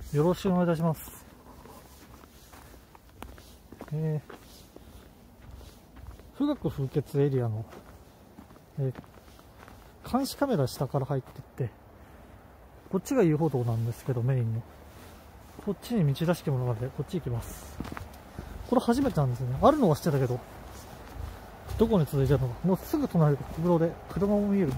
よろしくお願いいたします。富岳風穴エリアの、監視カメラ下から入ってって、こっちが遊歩道なんですけど、メインの。こっちに道らしきものがあるので、こっち行きます。これ初めてなんですよね。あるのは知ってたけど、どこに続いてるのか。もうすぐ隣で国道で車も見える。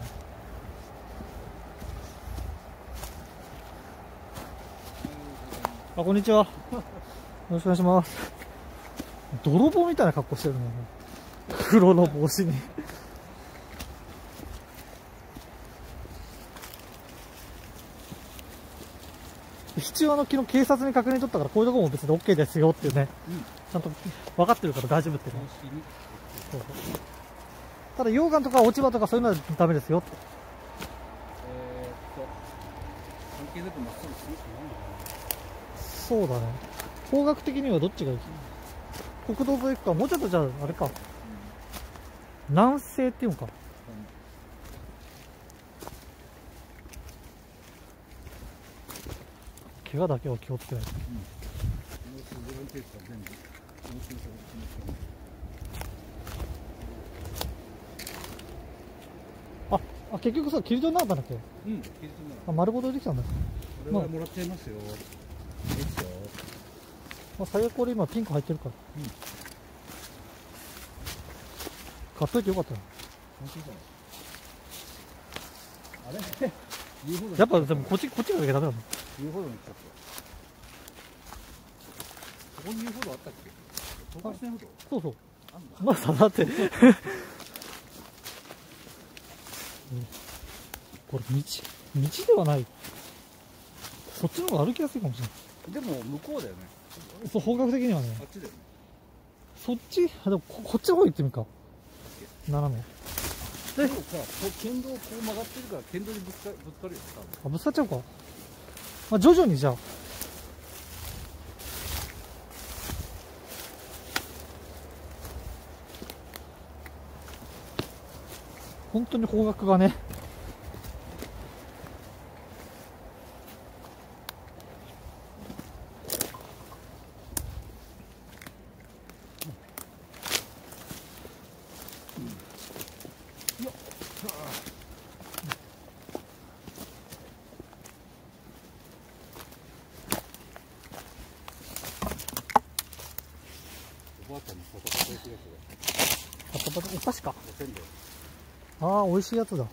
あ、こんにちは。よろしくお願いします。泥棒みたいな格好してるね。黒の帽子に。必要な昨日警察に確認取ったから、こういうとこも別に OK ですよっていうね、ちゃんと分かってるから大丈夫ってね。そうそう、ただ溶岩とか落ち葉とかそういうのはダメですよって。 関係なくまっすぐ進むしかないのかな。 そうだね。方角的にはどっちがいい？国道沿い行くか、もうちょっとじゃああれか、南西っていうのか。怪我だけは気をつけないと。あ、結局さ、キリトになったんだっけ？ うん、キリトになる。 あ、丸ごとできたんだ。 これはもらっちゃいますよ。いいっすよ。 まあ、最悪俺今ピンク入ってるから。買っといてよかったな。 あれやっぱでもこっちがなきゃダメなの。 遊歩道に来ちゃった。ここに遊歩道あったっけ？東海線歩道？ そうそう。まだだって。これ道ではない。そっちの方が歩きやすいかもしれない。 でも向こうだよね。 そう、方角的にはね。 あっちだよね。 そっち、でもこっちの方行ってみるか。斜め。 でもさ、県道こう曲がってるから県道にぶつかるよ。 あ、ぶつかっちゃうか。まあ、徐々にじゃあ。本当に方角がね。 おばあちゃんのパタパタ焼きやつパタパタ、お菓子か。 せんべい。 ああ、美味しいやつだ。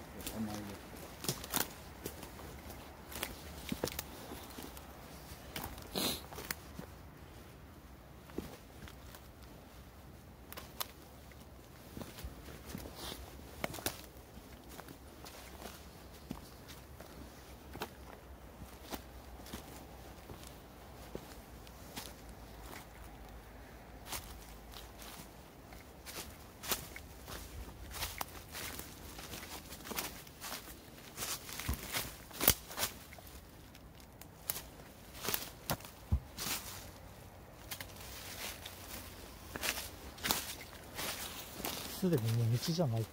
すでにもう道じゃない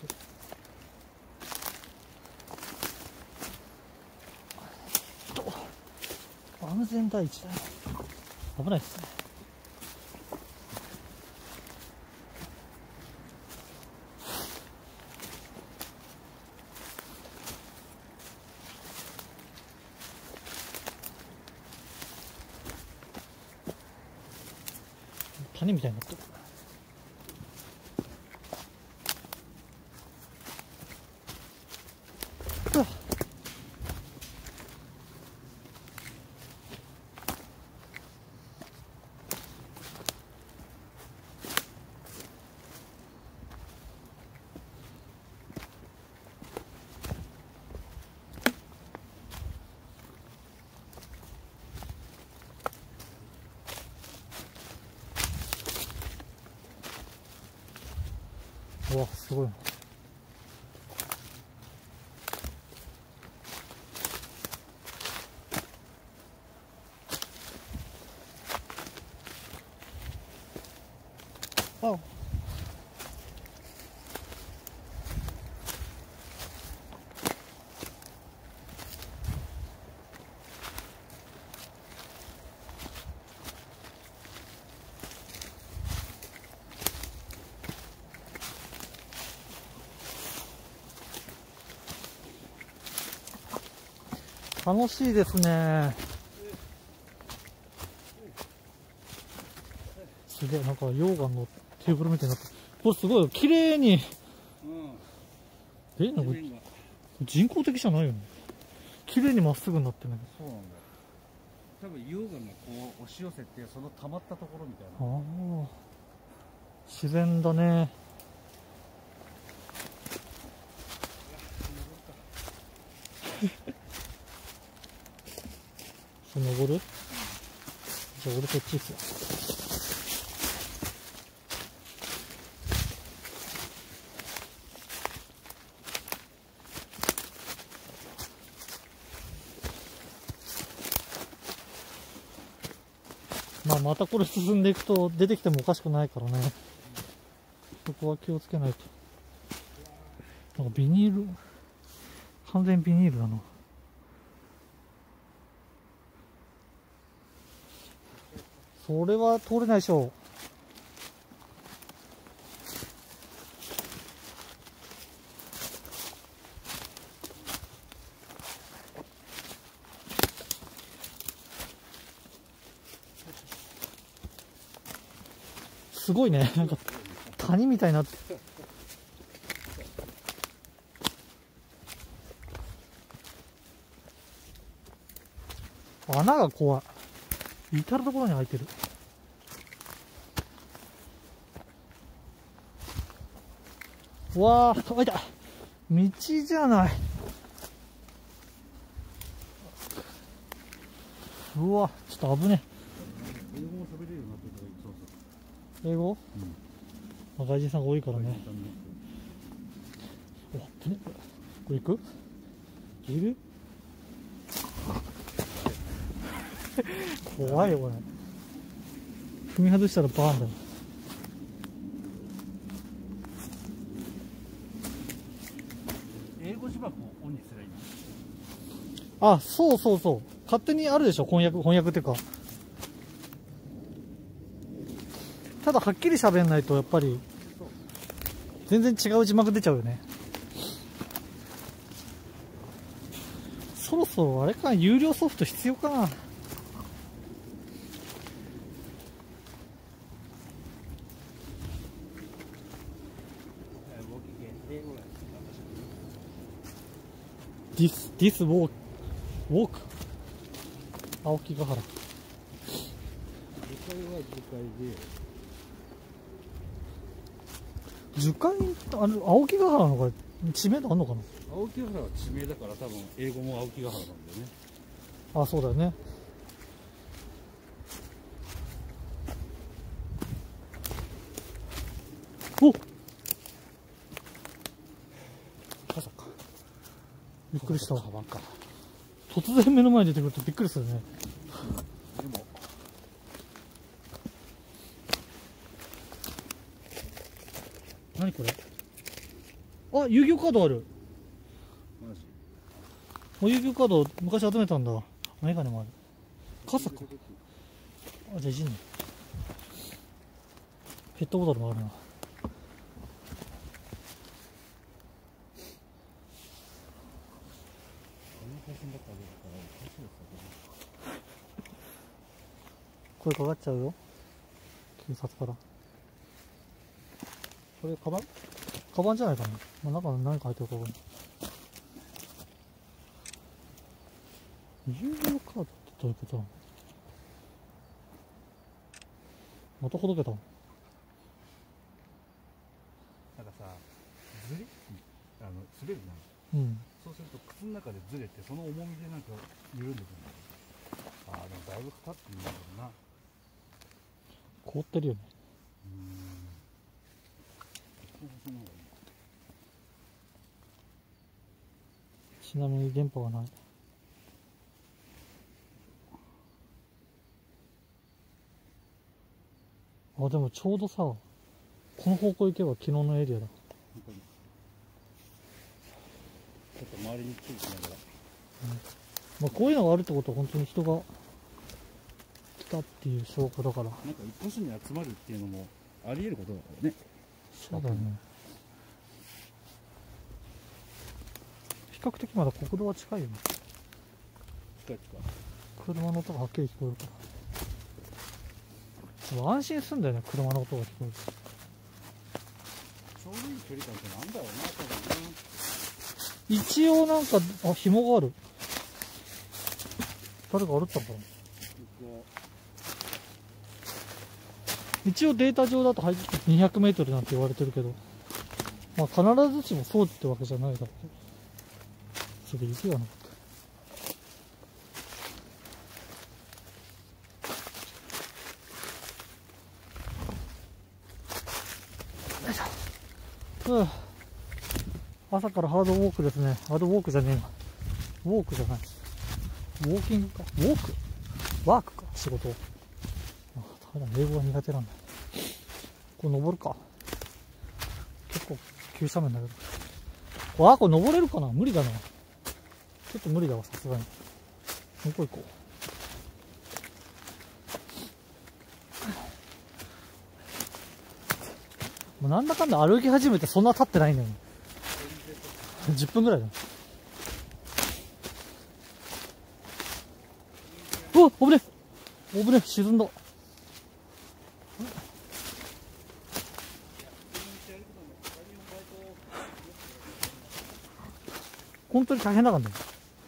と。安全第一だよ。危ないですね。谷みたいになってる。うわ、すごいな。あ、 楽しいですね。すげえ、なんか溶岩のテーブルみたいになって、これすごいよ、綺麗に。なんか人工的じゃないよね。綺麗にまっすぐになってるね。 そうなんだよ。多分溶岩がこう押し寄せて、その溜まったところみたいな。 ああ、自然だね。登る？じゃあ俺こっち行くよ。まあまたこれ進んでいくと出てきてもおかしくないからね。そこは気をつけないと。なんかビニール、完全ビニールだな。それは通れないでしょう。すごいね。なんか谷みたいになって。穴が怖い。至るところに開いてる。わあ、開いた。道じゃない。うわ、ちょっと危ね英語も喋れるようになってるから、そうえ。英語？まあ外人さんが多いからね。お、ね、これ行く？いる？怖いよ、これ。踏み外したらバーンだよ。 英語字幕をオンにすればいいの？ あ、そうそうそう。勝手にあるでしょ、翻訳っていうか。ただはっきり喋んないと、やっぱり、全然違う字幕出ちゃうよね。そろそろあれか、有料ソフト必要かな。This walk 青木ヶ原。 樹海は樹海で。 樹海、あれ、青木ヶ原の方が知名度あんのかな。 青木ヶ原は地名だから、多分英語も青木ヶ原なんだよね。 あ、そうだよね。おっ、傘か。びっくりした。 カバンか。 突然目の前に出てくるとびっくりするね。 でも何これ。あ、遊戯王カードある。 マジ？ 遊戯王カード昔集めたんだ。メガネもある。傘か。あ、じゃあいじんね。ペットボトルもあるな。これかかっちゃうよ。警察から。これカバン？カバンじゃないかな。まあ、中に何か入ってるか分かんない。有料カードってどういうことなの？またほどけた。 なんかさ、ずれ、滑るな。 うん。 そうすると靴の中でずれて、その重みでなんか緩んでくるんだよ。ああ、でもだいぶかかってるんだろうな。 凍ってるよね。ちなみに電波はない。あ、でもちょうどさ、この方向行けば昨日のエリアだ。 ちょっと周りに注意しながら。 まあ、こういうのがあるってことは本当に人が来たっていう証拠だから。 なんか一箇所に集まるっていうのもあり得ることだからね。 そうだね。比較的まだ国道は近いよね。 近い。 車の音がはっきり聞こえるから。でも安心するんだよね、車の音が聞こえる。 ちょうどいい距離感ってなんだろうな、多分ね。 一応なんか、あ、紐がある。誰か歩ったのかな。一応データ上だと200メートルなんて言われてるけど、まあ必ずしもそうってわけじゃないだろうけど。それで雪がなかった。よいしょ。朝からハードウォークですね。ハードウォークじゃねえな。ウォークじゃない。ウォーキングか。ウォークワークか、仕事。あ、ただ英語が苦手なんだ。これ登るか。結構急斜面だけど。あ、これ登れるかな。無理だな。ちょっと無理だわ、さすがに。向こう行こう。もうなんだかんだ歩き始めてそんな経ってないんだよね。10分ぐらいだ。うわ、危ねえ。危ねえ、沈んだ。本当に大変だからね。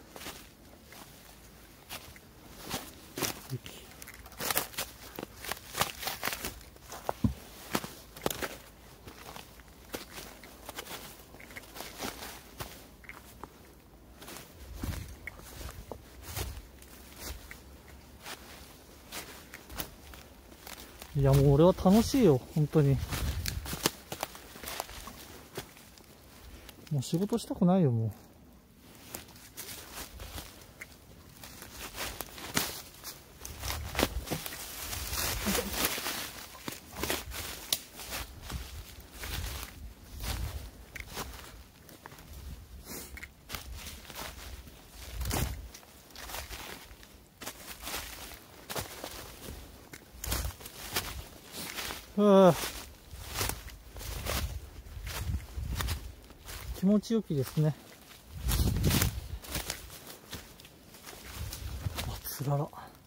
いや、もう俺は楽しいよ、本当に。もう仕事したくないよ、もう。気持ちよきですね。あ、つらら。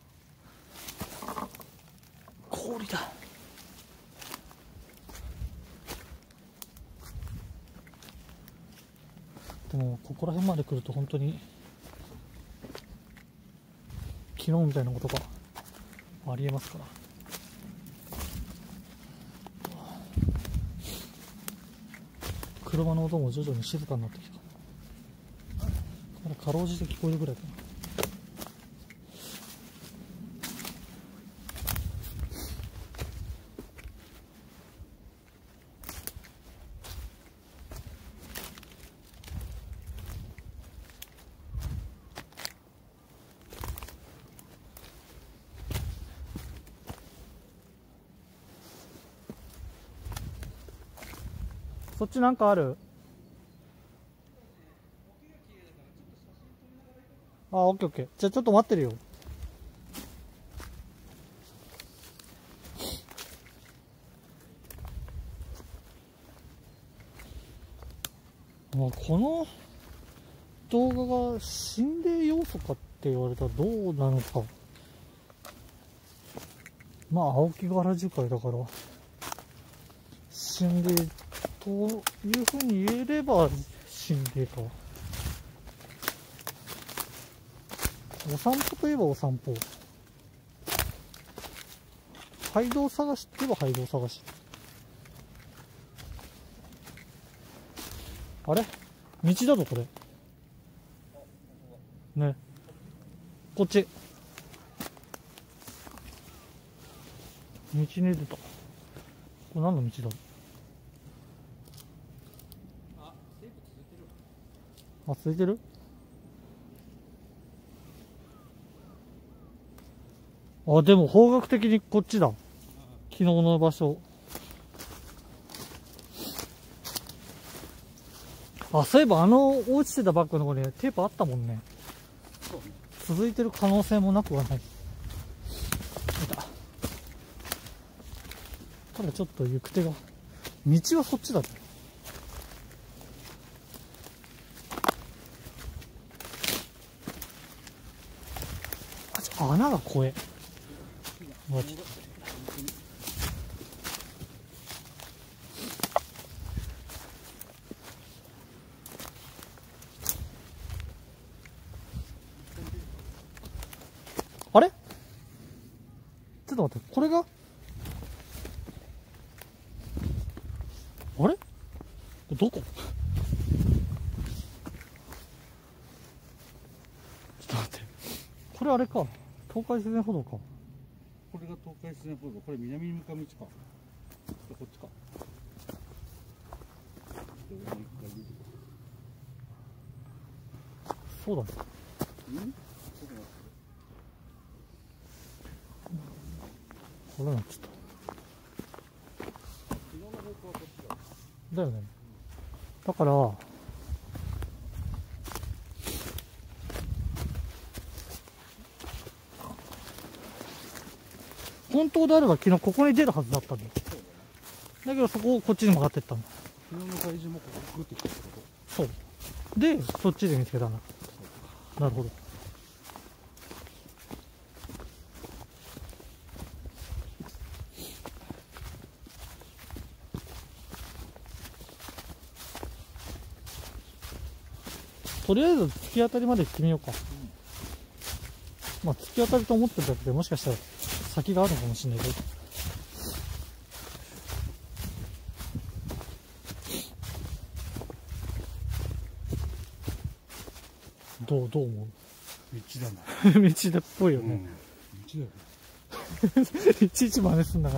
氷だ。でも、ここら辺まで来ると本当に、昨日みたいなことがありえますから。車の音も徐々に静かになってきた。まだかろうじて聞こえるぐらいかな。そっちなんかある？あ、オッケーオッケー。じゃあちょっと待ってるよ。まあ、この動画が心霊要素かって言われたらどうなのか。まあ、青木ヶ原樹海だから、心霊というふうに言えれば心霊か。お散歩といえばお散歩。廃道探しといえば廃道探し。あれ？道だぞ、これ。ね。こっち。道に出た。これ何の道だろう。あ、続いてる？あ、でも方角的にこっちだ。昨日の場所。あ、そういえば落ちてたバッグの方にテープあったもんね。続いてる可能性もなくはない。ただちょっと行く手が。道はそっちだね。 しかし穴が怖え。うわちょっとあれちょっと待って、これがあれどこちょっと待って、これあれか、東海自然歩道か。 これが東海自然歩道、これ南に向かう道か。こっちか。 そうだね。これなっちゃった。だよね。だから、本当であれば昨日ここに出るはずだったんだよ。だけどそこをこっちに曲がってったんだ。 昨日の怪獣もここグッてきたってこそう。で、そっちで見つけたんだ。なるほど。とりあえず突き当たりまで行ってみようか。まあ突き当たりと思ってるだけでもしかしたら先があるのかもしれないけど。どう思う？ 道だな。 道だっぽいよね。 道だよね。 いちいち真似すんだから。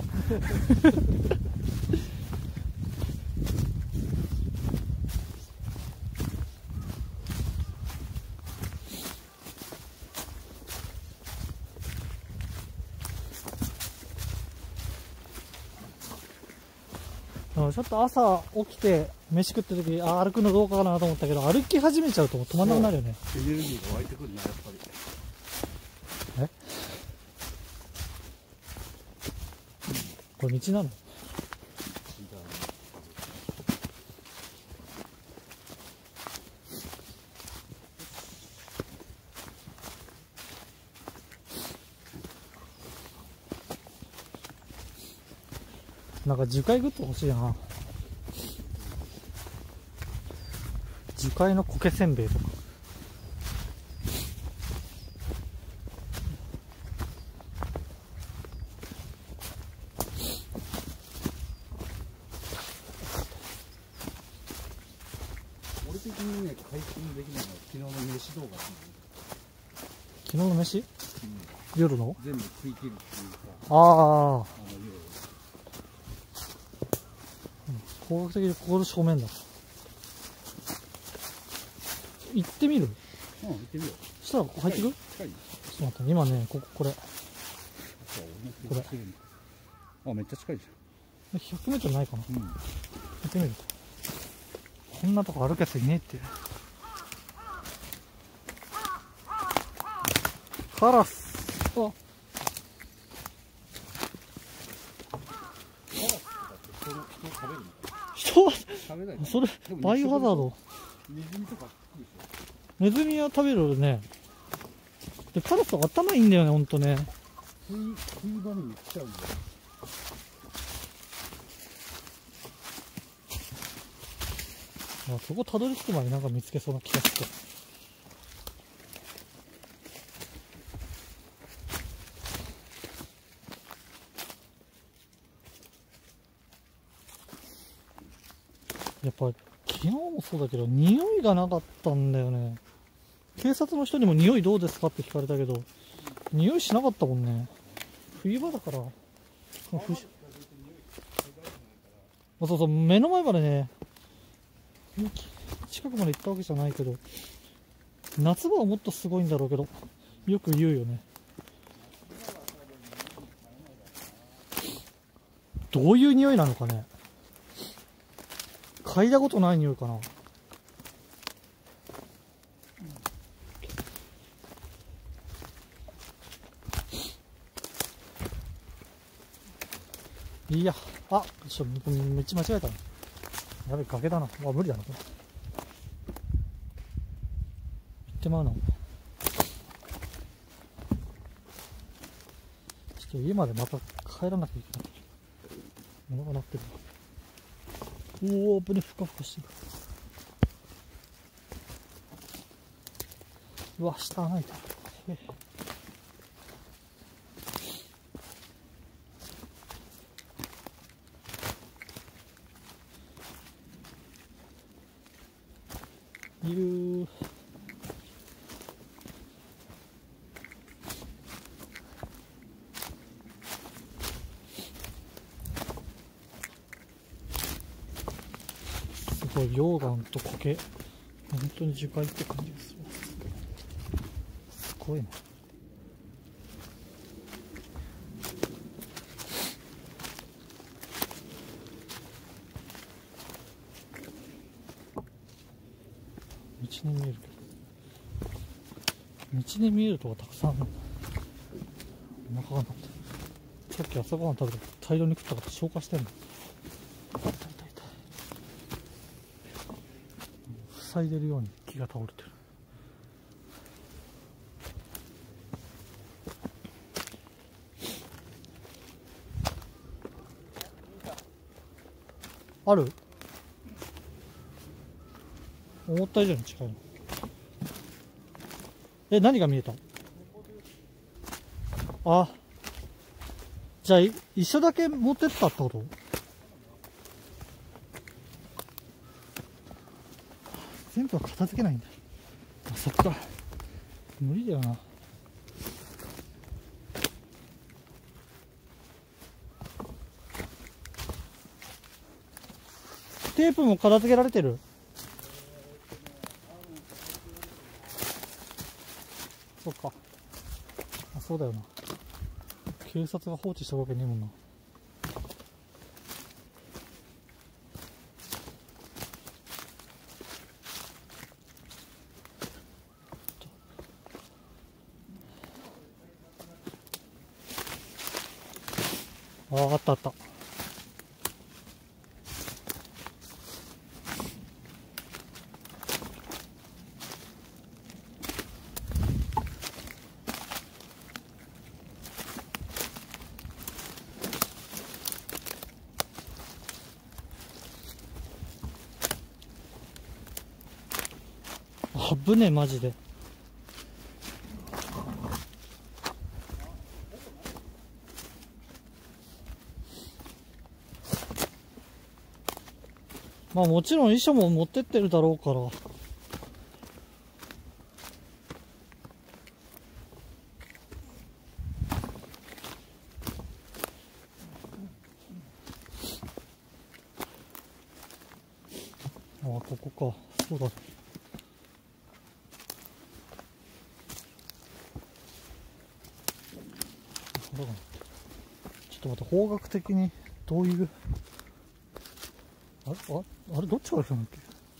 ちょっと朝起きて飯食ってる時、歩くのどうかなと思ったけど、歩き始めちゃうともう止まんなくなるよね。 エネルギーが湧いてくるな、やっぱり。 これ道なの？なんか樹海グッズ欲しいな。樹海の苔せんべいとか。 俺的にね、解禁できないのは昨日の飯動画なんだよね。 昨日の飯？夜の？ 全部食い切るっていうか。 ああ。工学的にここで正面だ。行ってみる？ 行ってみよう。 そしたらここ入ってく？ 近い？ ちょっと待って、今ね、これ。これ。 あ、めっちゃ近いじゃん。100メートルないかな。行ってみる。こんなとこ歩くやついねえって。カラス。あ。人はそれバイオハザード。 ネズミとかネズミは食べるね。でカラス頭いいんだよね、ほんとね。 冬場に来ちゃうんだよ。 そこたどり着く前になんか見つけそうな気がして。やっぱ昨日もそうだけど匂いがなかったんだよね。警察の人にも匂いどうですかって聞かれたけど、匂いしなかったもんね。冬場だから。そうそう、目の前までね、近くまで行ったわけじゃないけど、夏場はもっとすごいんだろうけど、よく言うよね。どういう匂いなのかね。嗅いだことない匂いかな。いや、ちょっとめっちゃ間違えたな。やべ、崖だな。無理だな、これ。行ってまうな。 ちょっと家までまた帰らなきゃいけない。物が鳴ってるわ。おお、危ね、ふかふかしてる。うわ、下穴開いた。いるー。すごい溶岩と苔、本当に樹海って感じがする。すごいな。道に見えるけど、道に見えるとこたくさんあるんだ。お腹が鳴ってる。さっき朝ごはん食べて大量に食ったから消化してんの。痛い痛い痛い。塞いでるように木が倒れてる。ある？思った以上に近いの。え、何が見えた？あ、じゃあ一緒だけ持ってったってこと？全部は片付けないんだ。あ、そっか。無理だよな。テープも片付けられてる？そっか。あ、そうだよな。警察が放置したわけねえもんな。あ、あったあった。危ねえ、マジで。まあもちろん遺書も持ってってるだろうから。ああ、ここか。そうだ。ちょっと待って、方角的にどういう、あれどっちから来たんだっけ？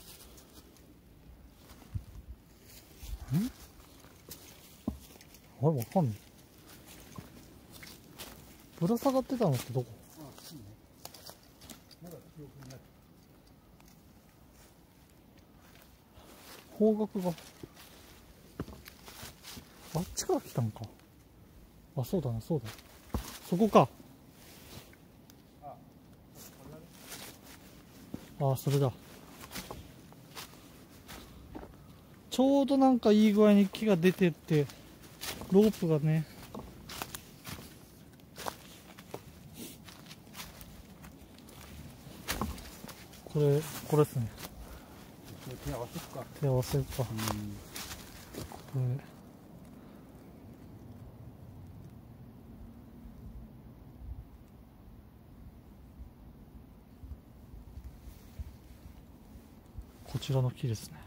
あれわかんない。ぶら下がってたのってどこ？方角があっちから来たんか。あ、そうだな、そうだ。そこか。あ、それだ。ちょうどなんかいい具合に木が出てって、ロープがね。これですね。 手合わせるか。 手合わせるか。これ。こちらの木ですね。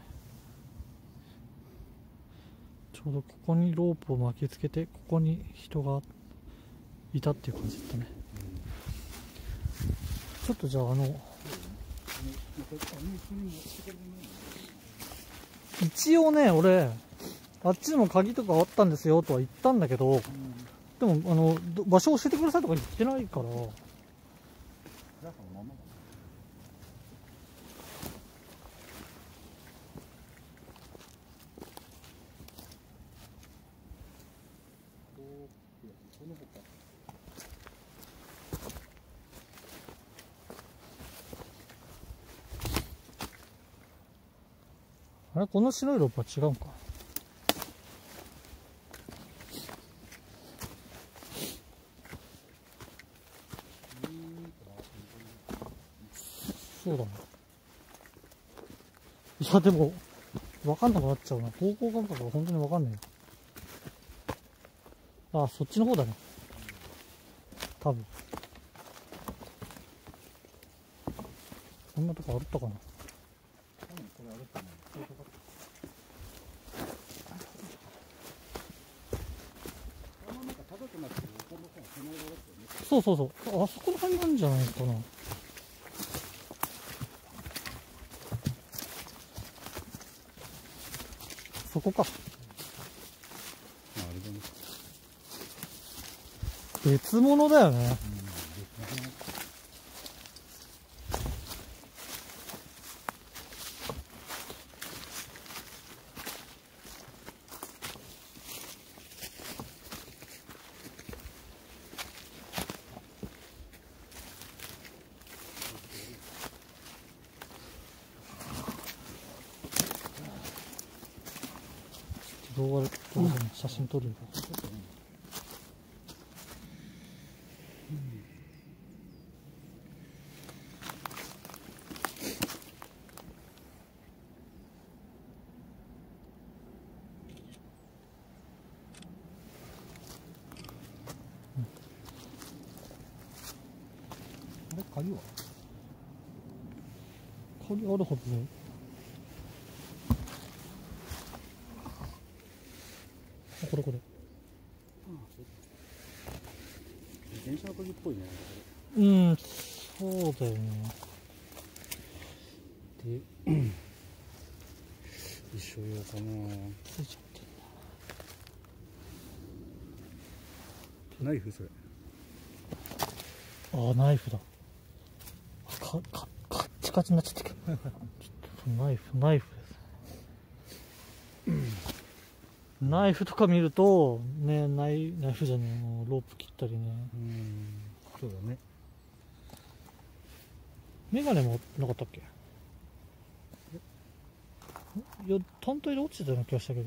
ちょうどここにロープを巻きつけて、ここに人がいたっていう感じだったね。ちょっとじゃあ一応ね、俺あっちにも鍵とかあったんですよとは言ったんだけど、でも場所教えてくださいとか言ってないから。 あれ、この白いロープは違うんか。そうだな。いや、でも、わかんなくなっちゃうな。方向感覚が本当にわかんないよ。あ、そっちの方だね。多分。こんなとこあったかな。 これあるかな。なんか高くなってる横の方が手前側だったよね。 そうそうそう。あそこら辺なんじゃないかな。そこか。 あれだね。 別物だよね。動画で写真撮るよ。 あれ、鍵は鍵あるはずね。あ、これこれ。 自転車の鍵っぽいね。 うん、そうだよね。 で、一緒用かな。 ついちゃってんナイフそれ。 な。あ、ナイフだ。カッチカチになっちゃったけど。ちょっとナイフです。ナイフとか見ると、ね、ナイフじゃねえ、もうロープ切ったりね。 そうだね。 メガネもなかったっけ？いや、単体で落ちてたような気がしたけど。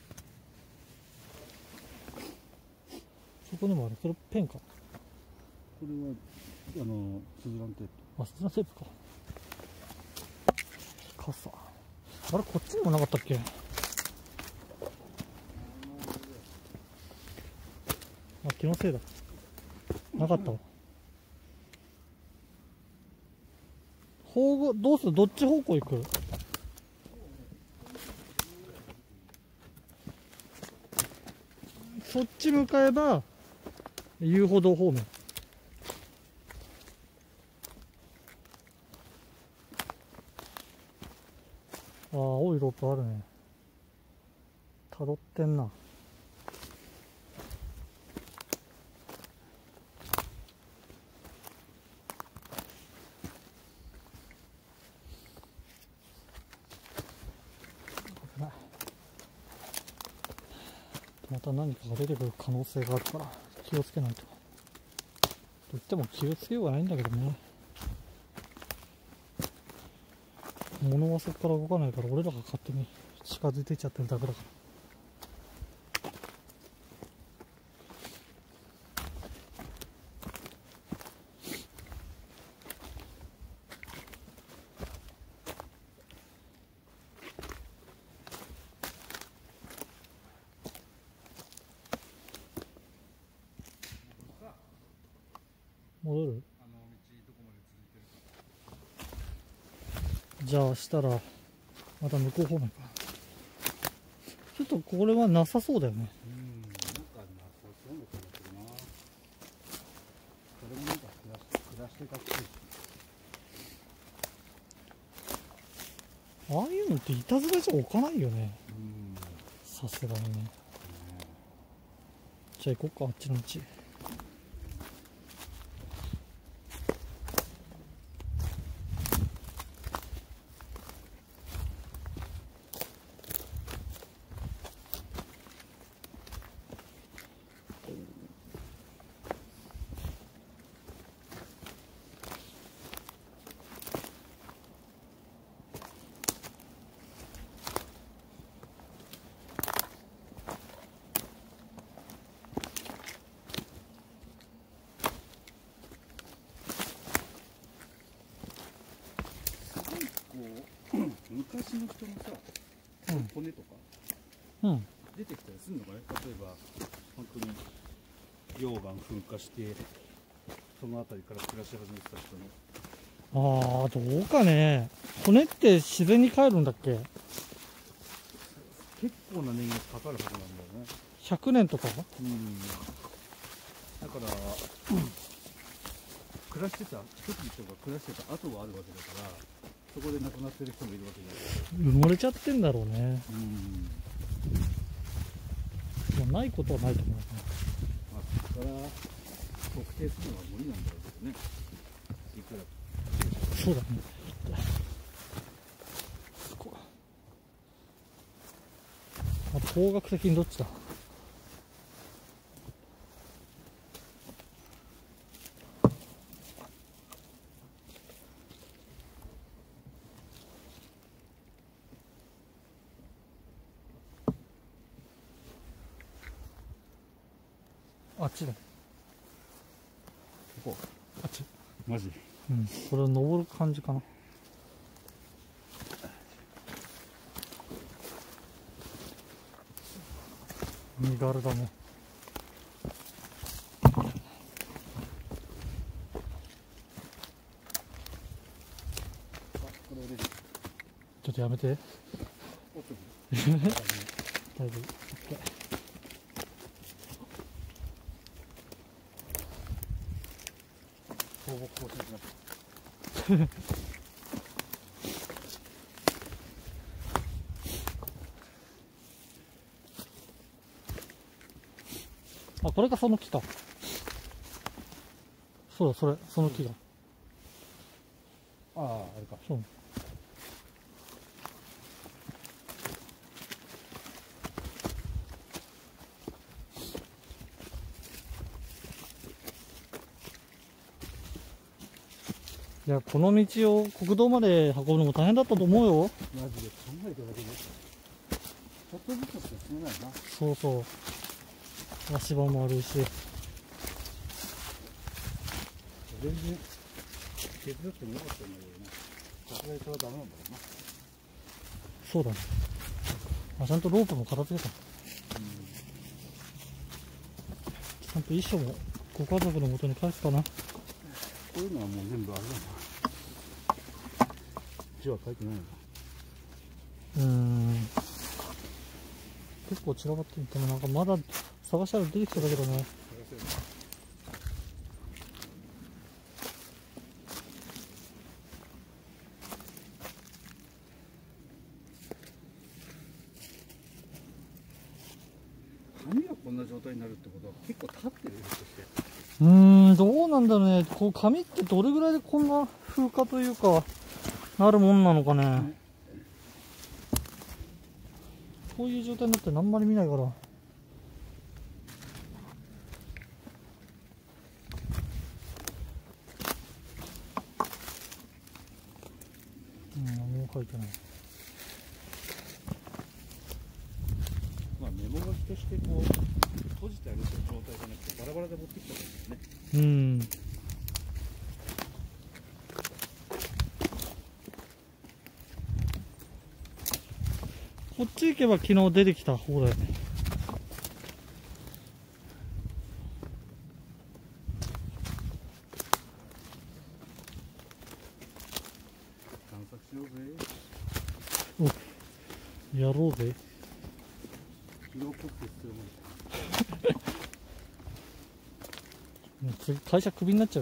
そこにもある。それペンか。 これは、スズランテープ。 あ、スズランテープか。傘。あれ、こっちにもなかったっけ？あ、気のせいだ。なかったわ。どうする？どっち方向行く？そっち向かえば遊歩道方面。ああ、青いロープあるね。辿ってんな。危ない。また何かが出てくる可能性があるから気をつけないと。と言っても気をつけようがないんだけどね。物はそこから動かないから、俺らが勝手に近づいていっちゃってるだけだから。戻る？じゃあしたらまた向こう方面か。ちょっとこれはなさそうだよね。 なんかなさそうな気がするな。それもなんか暮らしてかっこいいし。 ああいうのっていたずらじゃ置かないよね。さすがにね。じゃあ行こうか、あっちの道。 の人のさ、 うん骨とかうん出てきたりするのかね。例えば本当に溶岩噴火してその辺りから暮らし始めてた人の。 ああ、どうかね。骨って自然に帰るんだっけ？ 結構な年月かかるはずなんだよね。 100年とか？ うんだから、暮らしてた一つの人が暮らしてた跡があるわけだから、そこで亡くなってる人もいるわけじゃない。 埋もれちゃってんだろうね。 うんないことはないと思うね。 まあ、そこから特定するのは無理なんだろうけどね。いくらそうだね。こあと方角的にどっちだ？あっちだ。 ここあっち。 マジうん。これを登る感じかな。身軽だね。 これ俺ちょっとやめて。 おっと大丈夫。 放牧更新しました。 あ、これがその木か。そうだ、それ、その木だ。 ああ、あれか。 そう。いや、この道を国道まで運ぶのも大変だったと思うよ。 マジで考えただけでちょっとずつしか進めないな。 そうそう。足場も悪いし。 全然手伝ってもよかったんだけどね。さすがにそれはダメなんだろうな。 そうだね。あ、ちゃんとロープも片付けた。ちゃんと遺書もご家族のもとに返すかな。 こういうのはもう全部あれだな。字は書いてないな。 結構散らばってみてもなんかまだ探したら出てきそうだけどね。 紙がこんな状態になるってことは結構立ってるよ、そして。 どうなんだろうね。こう紙ってどれぐらいでこんな風化というかなるもんなのかね。こういう状態になってあんまり見ないから。もう書いてない。 まあメモ書きとしてこう閉じてあるっていう状態じゃなくてバラバラで持ってきたんですね。 こっち行けば昨日出てきた方だよね。 探索しようぜ。 お、やろうぜ。 疲労骨折するもん。 もう次会社クビになっちゃう。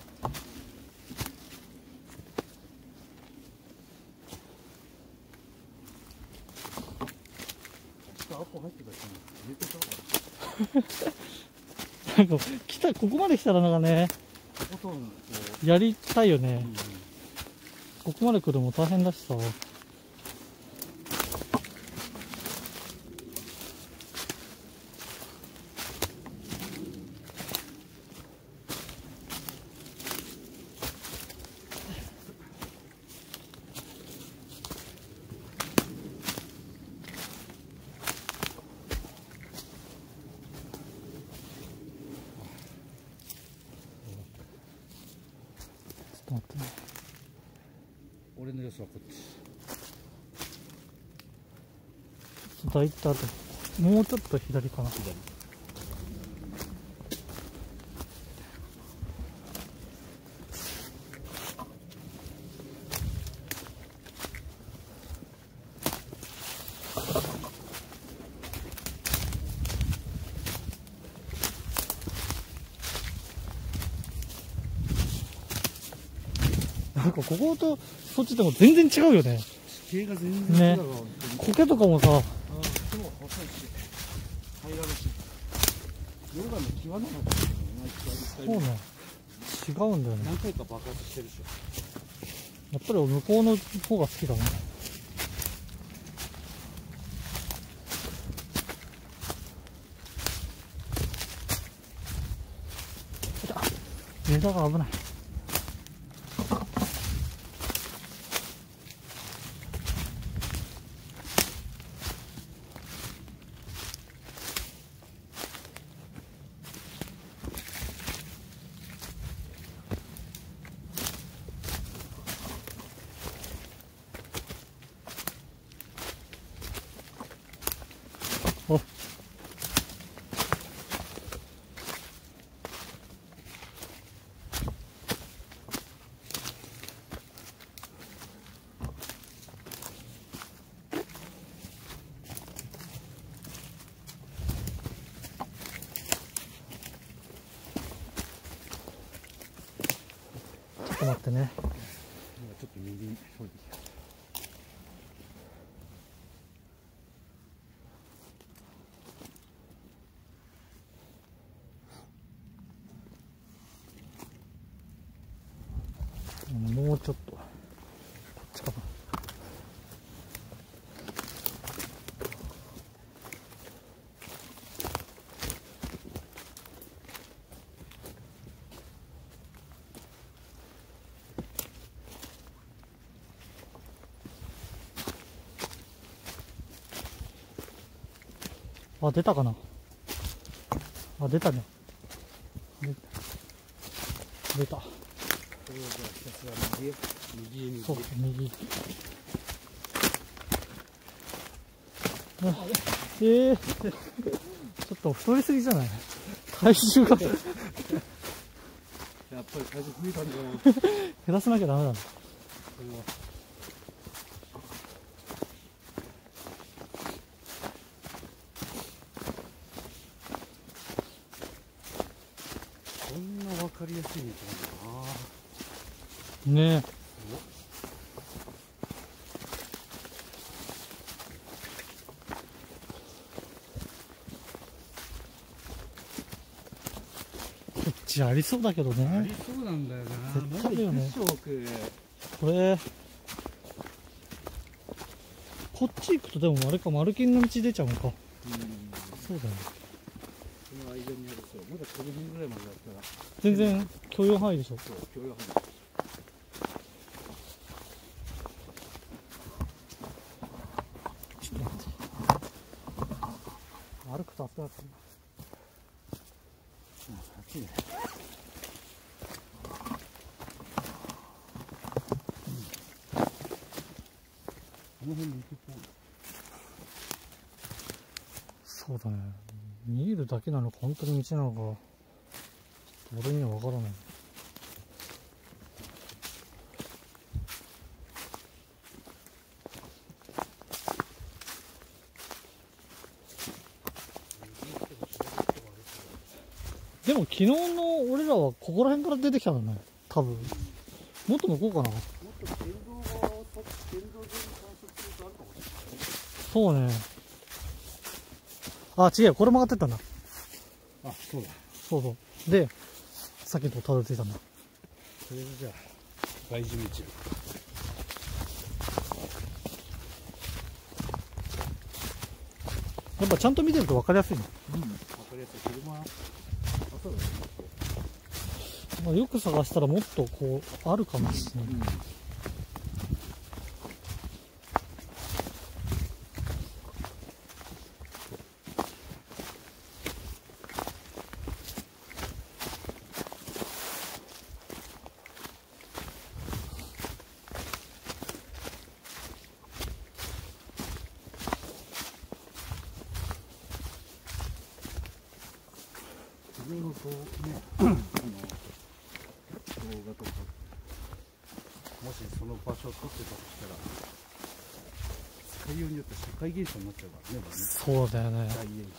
アポ入ってた人に入れてたわ。 なんかここまで来たらなんかね、 ここやりたいよね。ここまで来るのも大変だしさ。 俺の予想はこっち。 大体あともうちょっと左かな。 左。 なんかこことそっちでも全然違うよね。 地形が全然違うわ、本当に。 苔とかもさ、 ああ、そう細いし、平らだし。溶岩の際なのかもしれない。 そうね、違うんだよね。 何回か爆発してるでしょ。 やっぱり向こうの方が好きだね。枝が危ない。お、ちょっと待ってね。 ちょっと右にそれてきた。 もうちょっとこっちかな。あ、出たかな。あ、出たね。出た。 これをじゃあひたすら右へ右へ。 そう、右。ちょっと太りすぎじゃない？体重がやっぱり体重増えたんじゃない？ 減らさなきゃダメなんだ。 これはこんな分かりやすいみたいな。 ねえ。こっちありそうだけどあねり。そうなんだよな。 絶対あるよねまだ行くっしょ奥。 これこっち行くとでもあれか、丸金の道出ちゃうのか。そうだね。 この間にあるそう。まだこの辺ぐらいまでだったら全然許容範囲でしょ。 そう許容範囲。 ちょっと待って。歩くと暑くなってる。 暑いね。この辺で行くっぽい。 そうだね。見えるだけなのか本当に道なのか俺には分からない。でも昨日の俺らはここら辺から出てきたんだね、多分。もっと向こうかな。 もっと県道側を県道沿いに観測するとあるかもしれないね。 そうね。あ、違う、これ曲がってったんだ。 あ、そうだ。 そうそう。で、さっきのとこたどり着いたんだ。 それでじゃあ外人道。 やっぱちゃんと見てると分かりやすいね。 わかりやすい。車。あ、そうだね。 まあ、よく探したらもっとこうあるかもしれない。 ろいろとね動画とかもしその場所を撮ってたとしたら海洋によって社会現象になっちゃうからね。 そうだよね。 大炎上。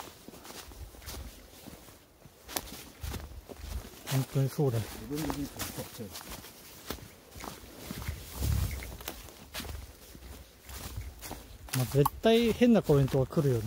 本当にそうだよ。 自分の人生になっちゃう。 まあ、絶対変なコメントが来るよね。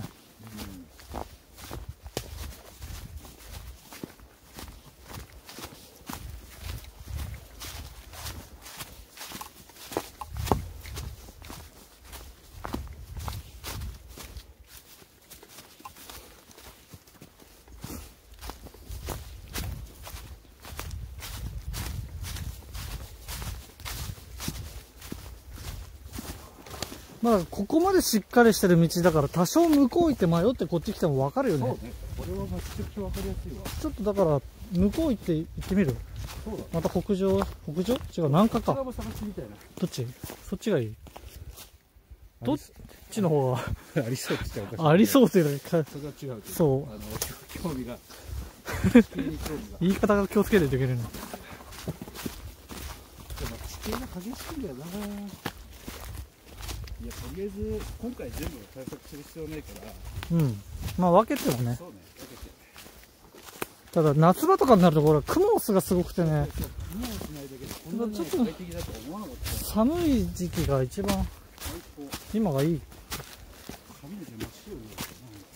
まあ、ここまでしっかりしてる道だから、多少向こう行って迷ってこっち来ても分かるよね。 そうね。これはめちゃくちゃ分かりやすいわ。 ちょっとだから、向こう行ってみる。 そうだ。 また北上違う、南下か。 も探してみたいな。 どっちそっちがいい。どっちの方がありそうって言ったらおかしい。 ありそうっていうか、 それは違うけど。 そう。 興味が。 言い方が気をつけないといけないの。 でも地形が激しいんだよな。いや、とりあえず今回全部対策する必要ないから。 うん。まあ分けてもね。 そうね。分けて。 ただ夏場とかになるところはクモの巣がすごくてね。 クモの巣ないだけでこんなに快適だと思わなかった。 寒い時期が一番今がいい。 髪の毛真っ白になる。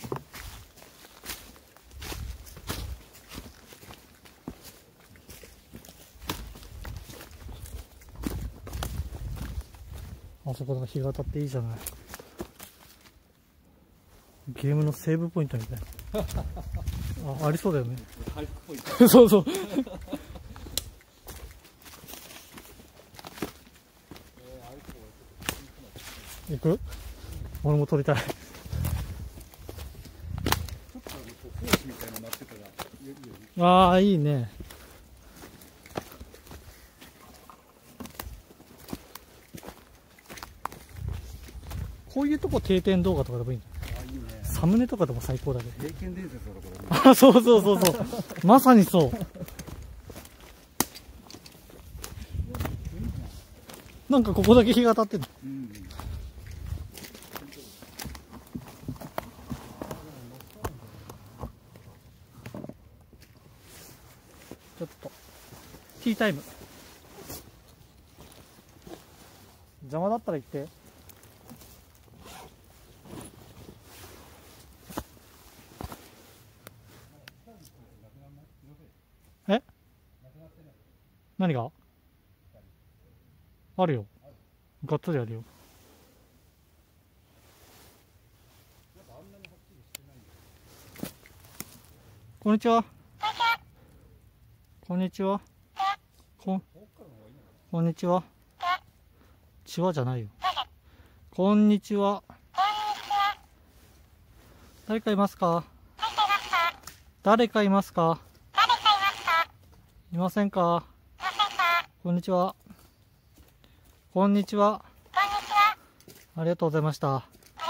あそこの日が当たっていいじゃない。ゲームのセーブポイントみたいな。ありそうだよね。 回復ポイント。 そうそう。行く？俺も撮りたい。 ちょっとコースみたいなのなってたらいいよね。 ああ、いいね。こういうとこ定点動画とかでもいいんだ。 あ、いいね。 サムネとかでも最高だけど。 平見伝説だろこれ。 あ、そうそうそうそう。まさにそう。なんかここだけ日が当たってる。 うん。 ちょっとティータイム。邪魔だったら言って。え？何が？あるよ。がっつりあるよ。こんにちは。こんにちは。こんにちは。ちわじゃないよ。こんにちは。誰かいますか？誰かいますか？いませんか？こんにちは。こんにちは。ありがとうございました。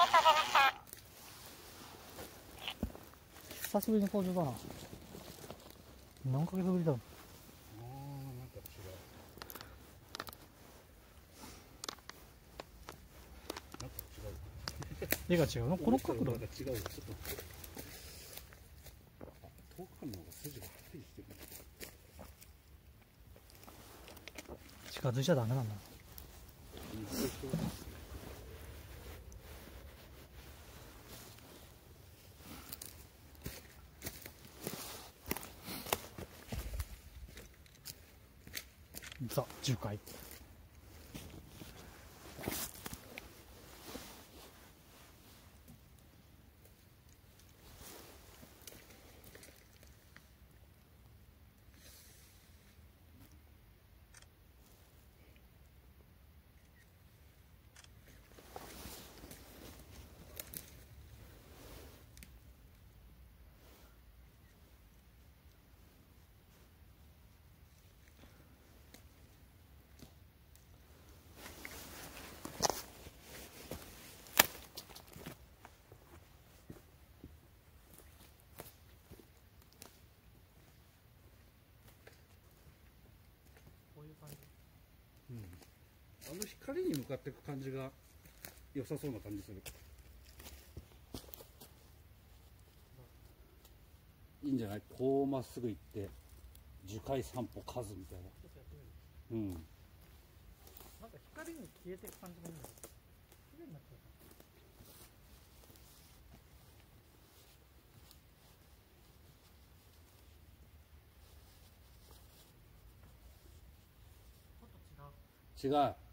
久しぶりの登場だな。何ヶ月ぶりだろう。 なんか違う。 絵が違うの。この角度。 なんか違うよ。ちょっと。遠くの方が筋がはっきりしてる。 近づいちゃダメなんだ。ザ10回。 うん、あの光に向かっていく感じが良さそうな感じする。いいんじゃない？こうまっすぐ行って樹海散歩数みたいな。うん。 なんか光に消えていく感じがいいんだよ。綺麗になっちゃう。 違う。 もっ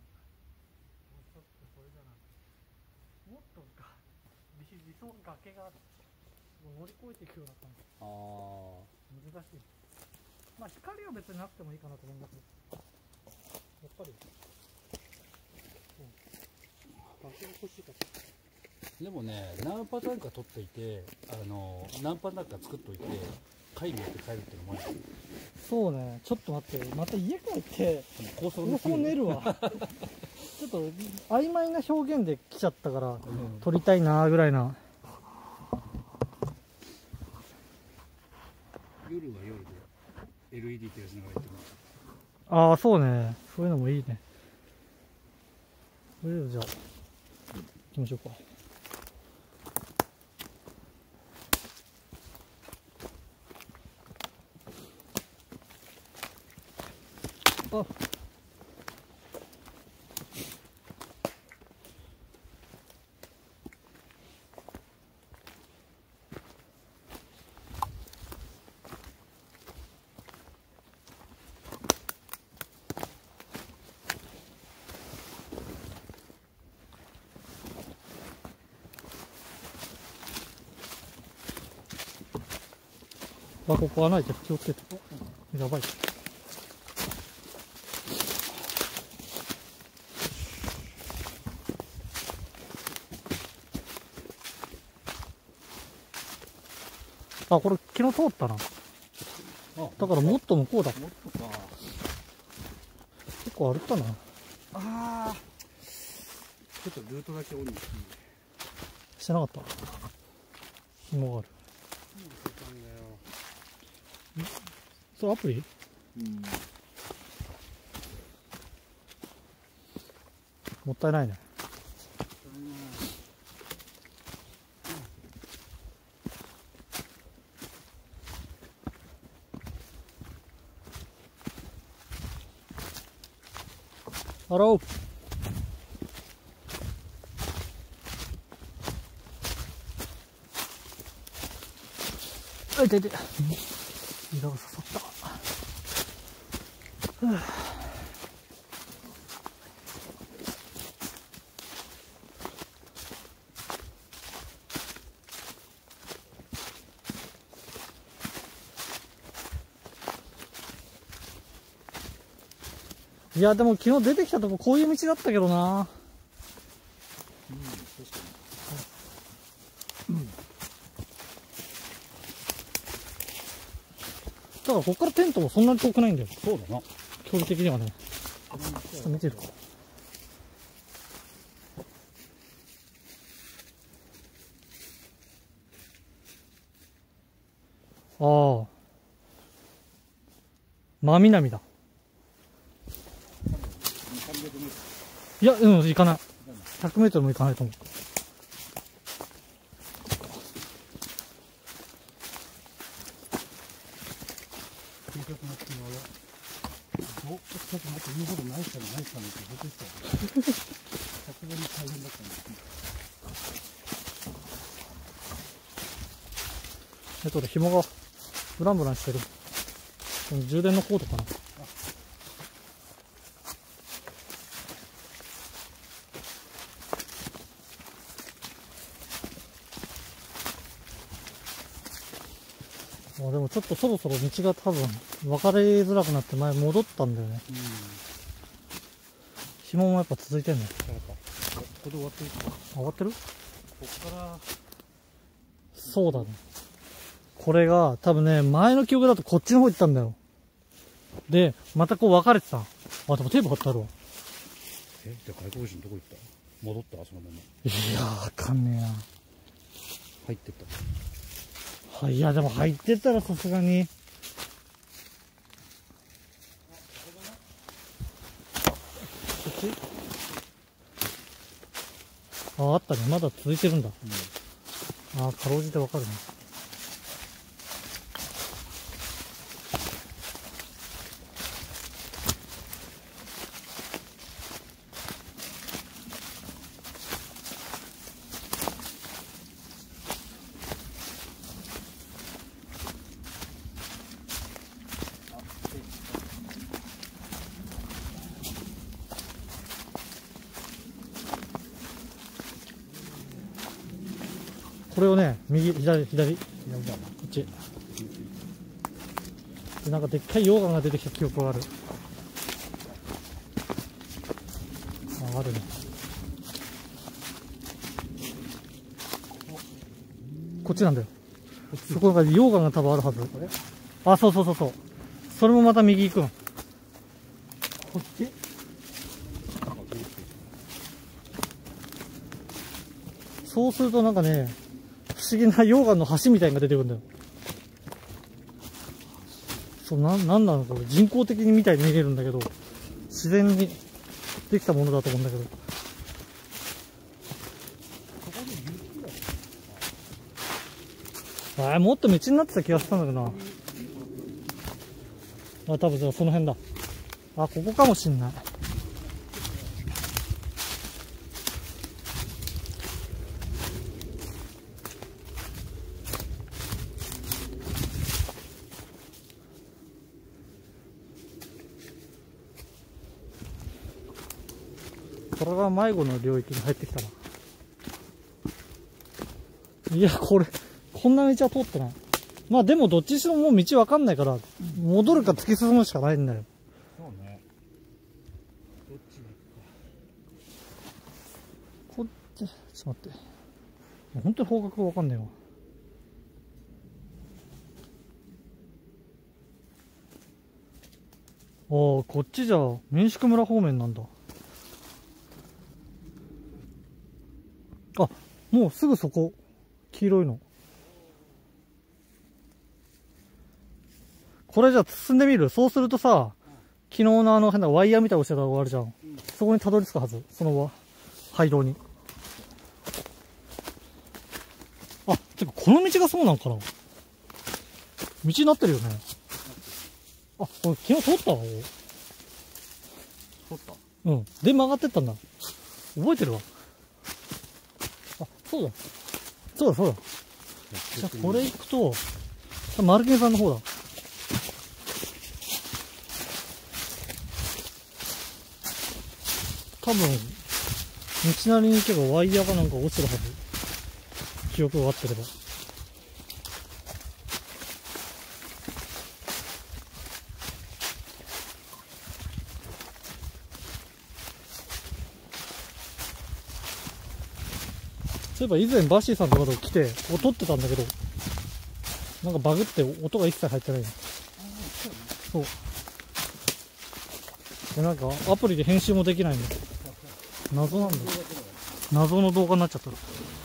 と理想崖が乗り越えていくような感じ。 ああ。 難しい。まあ光は別になくてもいいかなと思うんだけど、やっぱり、崖が欲しいか。 でもね、何パターンか取っていて、何パターンか作っといて、回によって変えるっていうのもある。 そうね、ちょっと待って、また家帰って構想練るわ。ちょっと曖昧な表現で来ちゃったから、撮りたいなぐらいな。 夜は夜で LED 照らしながらやってます。 ああ、そうね、そういうのもいいね。とりあえずじゃあ行きましょうか。あ、ここ穴開いてる。気をつけて。やばい。あ、これ昨日通ったな。だからもっと向こうだ。 もっとか。 結構歩ったな。 ああ。ちょっとルートだけオンにして。 してなかった。紐がある。それアプリ？ うん。 もったいないね。洗おう。あ、痛い痛い。枝が刺さった。いや、でも昨日出てきたとここういう道だったけどな。 うん、確かに。 だからここからテントもそんなに遠くないんだよ。 そうだな。 距離的にはね。ちょっと見てるか。ああ。真南だ。いや、うん、行かない。100メートルも行かないと思う。 ちょっと待って言うほどない人のない人のって僕した。さすがに大変だったんですね。 紐がブランブランしてる。充電のコードかな。あ、でもちょっとそろそろ道が多分分かれづらくなって前戻ったんだよね。紐もやっぱ続いてんの。ここで終わってる。 終わってる？ こっからそうだね。これが多分ね、前の記憶だとこっちの方行ったんだよ。で、またこう分かれてた。あ、でもテープ貼ってあるわ。 じゃあ外国人どこ行った？戻ったそのまま。 いやー、わかんねえや。 入ってった。 はい、いやでも入ってったらさすがに。 あったね。まだ続いてるんだ。ああ、かろうじてわかるね。これをね、右、左、こっち。で、なんかでっかい溶岩が出てきた記憶がある。あ、あるね。こっちなんだよ。そこが溶岩が多分あるはず。あ、そうそうそうそう。それもまた右行くん。こっち？そうするとなんかね、不思議な溶岩の橋みたいなのが出てくるんだよ。そう、なんなのこれ。人工的にみたいに見えるんだけど、自然にできたものだと思うんだけど。ああ、もっと道になってた気がしたんだけどな。あ、多分じゃあその辺だ。あ、ここかもしんない。これが迷子の領域に入ってきたな。いや、こんな道は通ってない。まあでもどっちにしろもう道わかんないから、戻るか突き進むしかないんだよ。 そうね。どっちに行くか。 こっち、ちょっと待って。本当に方角がわかんないわ。ああ、こっちじゃ民宿村方面なんだ。あ、もうすぐそこ。黄色いの。これじゃあ進んでみる？そうするとさ、昨日の変なワイヤーみたいなのしてたのがあるじゃん。そこにたどり着くはず。その廃道に。あ、てかこの道がそうなんかな？道になってるよね。あ、これ昨日通ったわ。 通った？ うん。で曲がってったんだ。覚えてるわ。あ、そうだ。そうだそうだ。じゃあこれ行くと、マルケンさんの方だ。多分、道なりに行けばワイヤーかなんか落ちてるはず。記憶が合ってれば。そういえば以前バッシーさんとかと来て、撮ってたんだけど、なんかバグって音が一切入ってないの。そう。で、なんかアプリで編集もできないんだ。謎なんだ。謎の動画になっちゃった。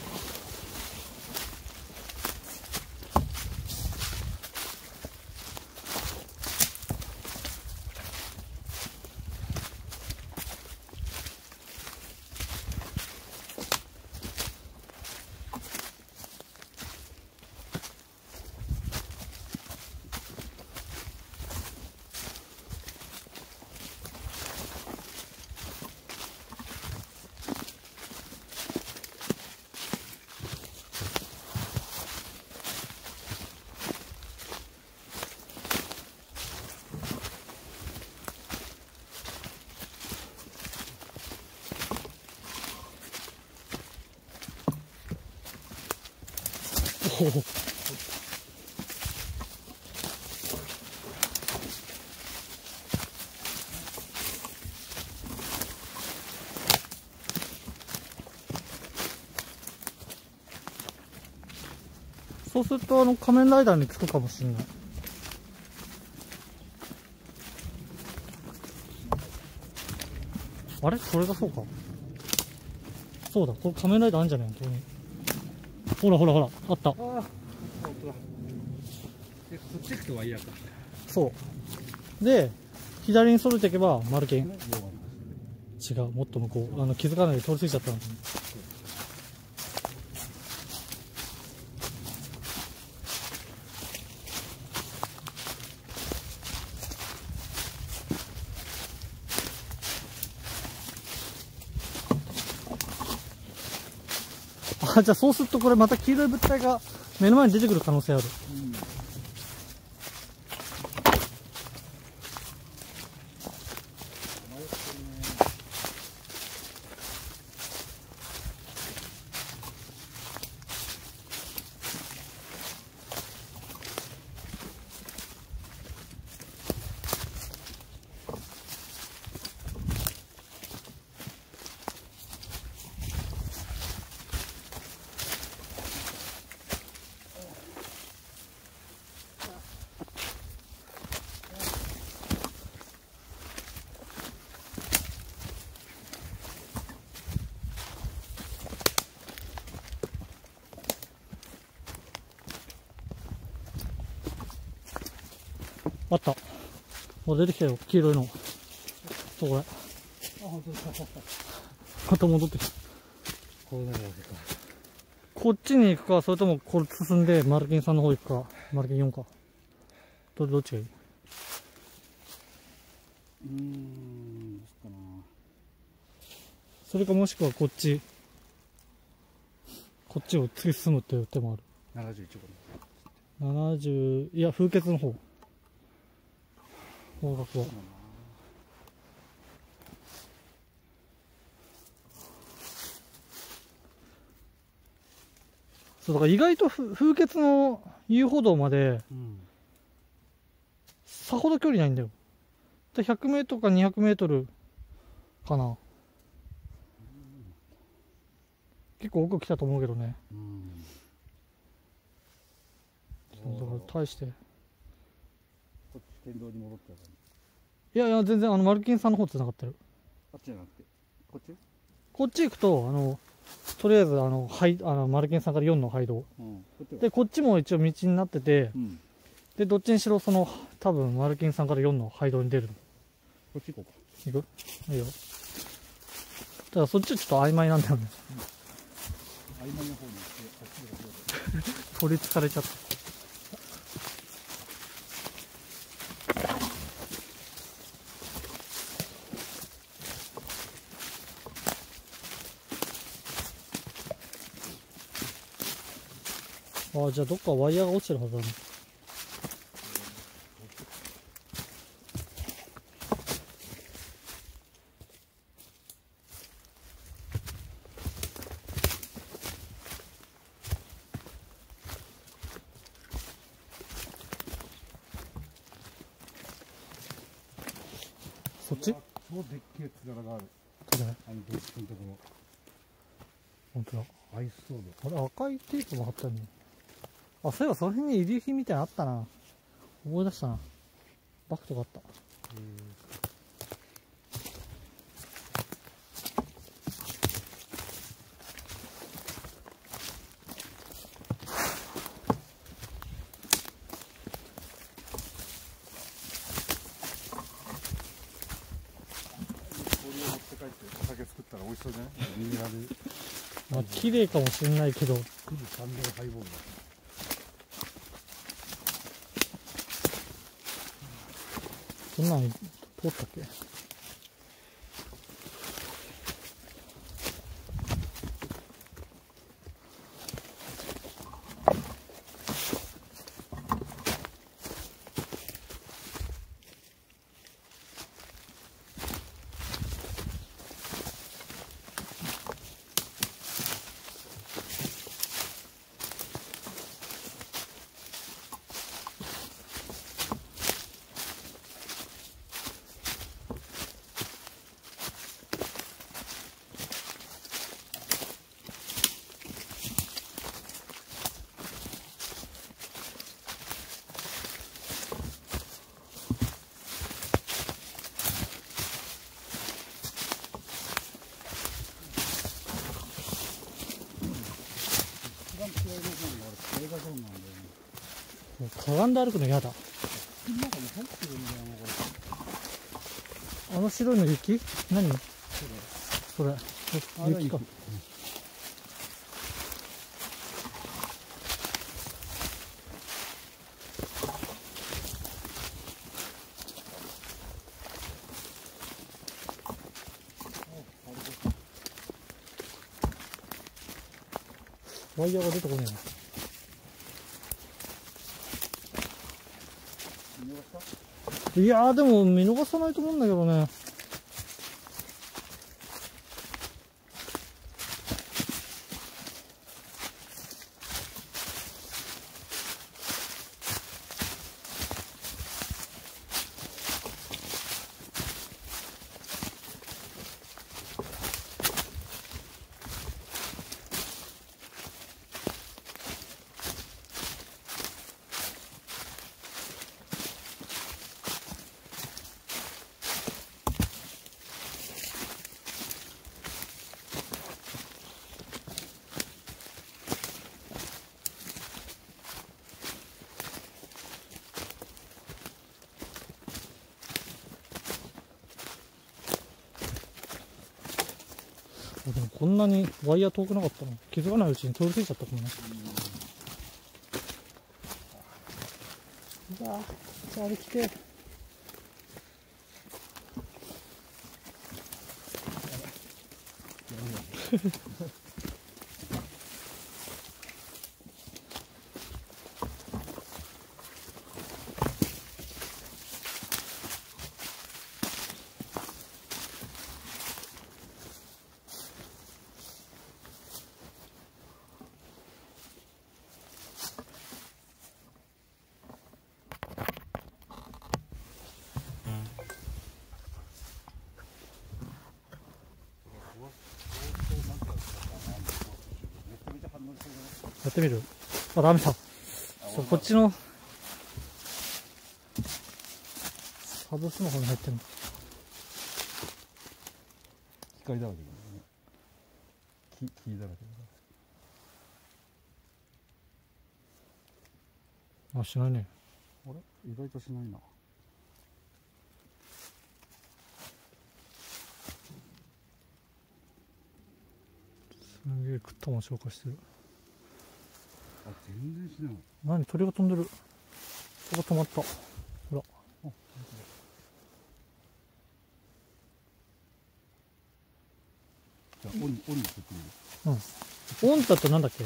おお。そうすると仮面ライダーにつくかもしれない。あれこれがそうか。そうだ、これ仮面ライダーあんじゃねえの。ほらほらほら、あった。 ああ、本当だ。で、こっち行くとワイヤーか。 そう。で、左にそれていけばマルケン。違う、もっと向こう。気づかないで通り過ぎちゃったんですね。 あ、じゃあそうするとこれまた黄色い物体が目の前に出てくる可能性ある。あった。もう出てきたよ、黄色いの。そう、これ。 本当だ。 また戻ってきた。 こうなるわけか。 こっちに行くか、それともこれ進んでマルキンさんの方行くか、マルキン4か。どっちがいい？ どうかな。 それかもしくはこっちを突き進むっていう手もある。 71個。 70、いや、風穴の方。方角は。そう、だから意外と風穴の遊歩道まで、さほど距離ないんだよ。100メートルか200メートルかな。結構奥来たと思うけどね。だから大して。 こっち県道に戻ったら。 いやいや、全然マルキンさんの方繋がってる。 あっちじゃなくて、こっち？ こっち行くと、とりあえずマルキンさんから4の廃道。で、こっちも一応道になってて、で、どっちにしろ多分マルキンさんから4の廃道に出るの。 こっち行こうか。 行く？いいよ。ただそっちはちょっと曖昧なんだよね。 曖昧な方に行って、あっちが取りつかれちゃった。ああ、じゃあどっかワイヤーが落ちてるはずだね。そっち？ 超でっけえつららがある。 どれ？ ドイツのところ。 本当だ。 アイスソード。 あれ、赤いテープも貼ったのに。あ、そういえばその辺に遺留品みたいなのあったな。思い出したな。バッグとかあった。 氷を持って帰ってお酒作ったら美味しそうじゃない？ミネラル。 まあ、綺麗かもしれないけど。 フルサンデーハイボールだ。 そんなの通ったっけ？かがんで歩くの嫌だ。あの白いの雪？何？それ。雪か。 ワイヤーが出てこねえな。いやーでも見逃さないと思うんだけどね。でもこんなにワイヤー遠くなかったの気づかないうちに通り過ぎちゃったかもね。うわぁ、じゃあ歩きてやってみる？あ、ダメだ。そう、こっちのサブスの方に入ってんの。 光だらけだね。木だらけだ。 あ、しないね。 あれ？意外としないな。 すげえ食ったもん消化してる。 あ、全然しない。 何？鳥が飛んでる。そこ止まった。ほら。 じゃあ、オンにしてみる。 うん。オンだとなんだっけ？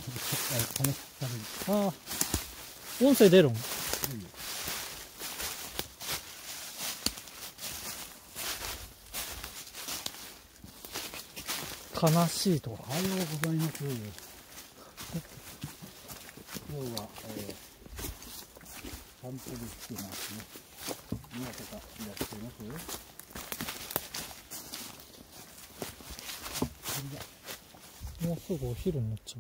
ああ、音声出るん？悲しいとか。 おはようございます。今日は、散歩で来てますね。皆方いらっしゃいます？ もうすぐお昼になっちゃ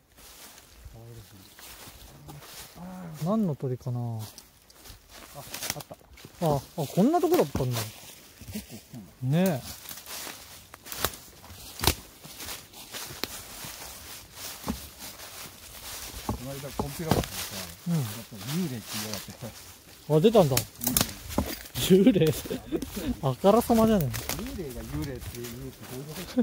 う。何の鳥かな。 あった。 あ、こんなとこだったんだ。 結構来たんねえ。 この間コンピュラバットでさ、やっぱ幽霊って言いやがってさ。 あ、出たんだ。幽霊あからさまじゃね幽霊が幽霊って言うってどういうこと？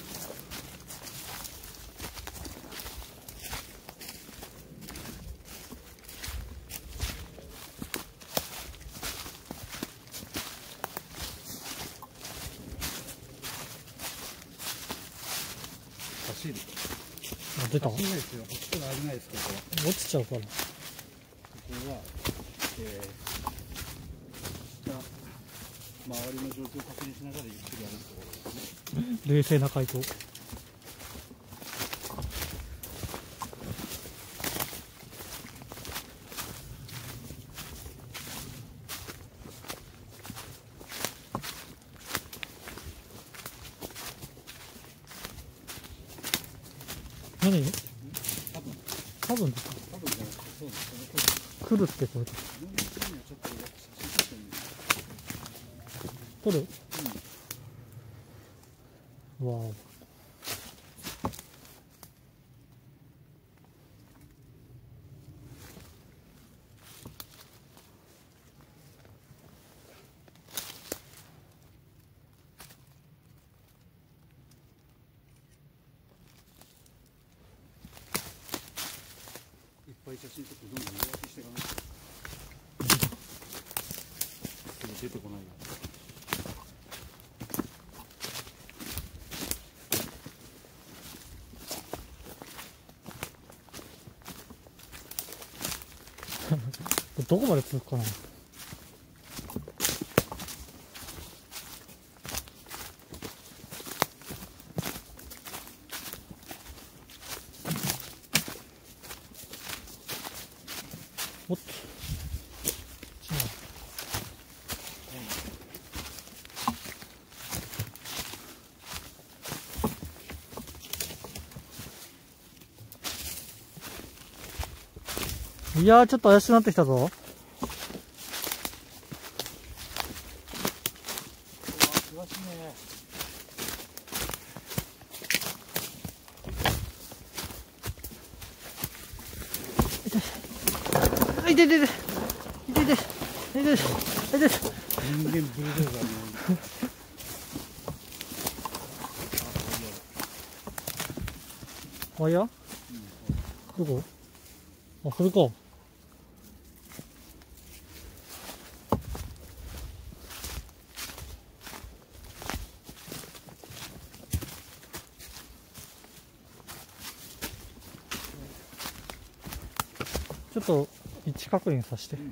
走る。 あ、出た。 走れないですよ。走っては危ないですけど。 落ちちゃうから。 ここは、周りの状況を確認しながらゆっくり歩くところですね。 冷静な回答。何？多分ですか？ 多分じゃなくて、そうです。 来るってこれ。撮る？うん。わお。 いっぱい写真撮ってどんどん予約していかないと出てこないな。 どこまで続くかな。おっと。いやー、ちょっと怪しくなってきたぞ。 詳しいね。 痛い痛い痛い痛い痛い痛い痛い痛い痛い。 人間ブルドーザーの。 ワイヤー？どこ？あ、それか。ちょっと位置確認させて。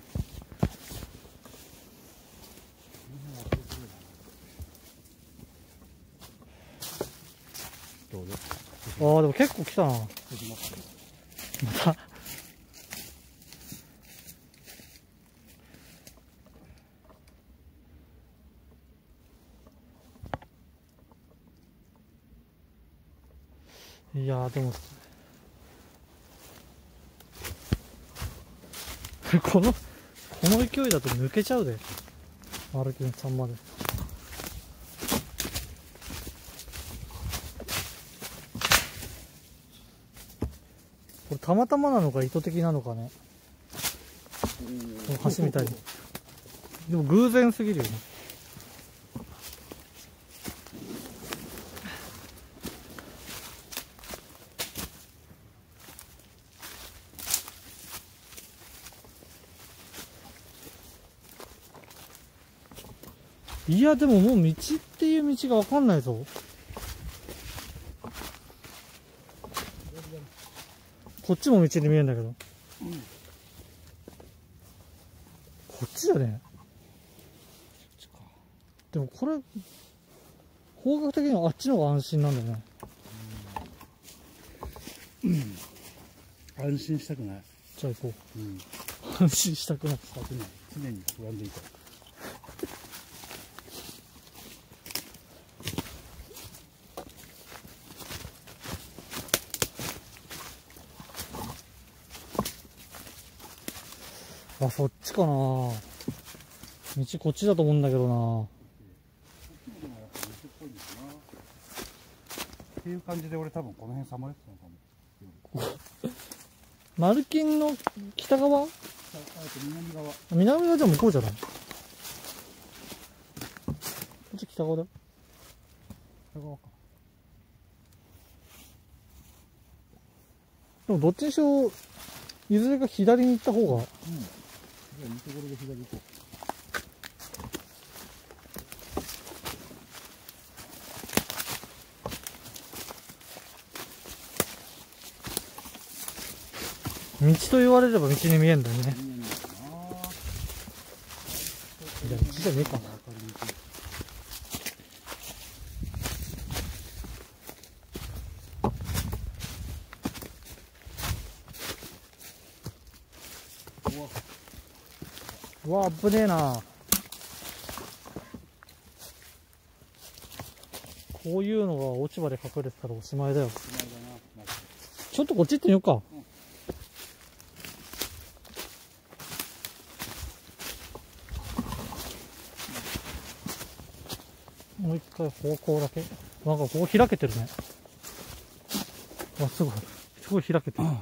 どうぞ。 ああ、でも結構来たな。また。いやー、でもこの勢いだと抜けちゃうで。マルキンさんまで。これたまたまなのか意図的なのかね。この橋みたいに。でも偶然すぎるよね。いや、でももう道っていう道がわかんないぞ。こっちも道に見えるんだけど。こっちじゃねえ。でもこれ、方角的にはあっちの方が安心なんだよね。 安心したくない。 じゃあ行こう。安心したくなった。 常に不安でいた。 あ、そっちかな。道こっちだと思うんだけどな。 っていう感じで俺多分この辺さまれてたのかも。 マルキンの北側？ 南側。 南側じゃ向こうじゃない？こっち北側だよ。 北側か。 でもどっちにしろいずれか左に行った方が。 じゃあいいところで左行こう。 道と言われれば道に見えんだよね。いや、道じゃねえかな。うわ、危ねえな。こういうのが落ち葉で隠れてたらおしまいだよ。ちょっとこっち行ってみようか。もう一回方向だけ。なんかここ開けてるね。あ、すごい。すごい開けてる。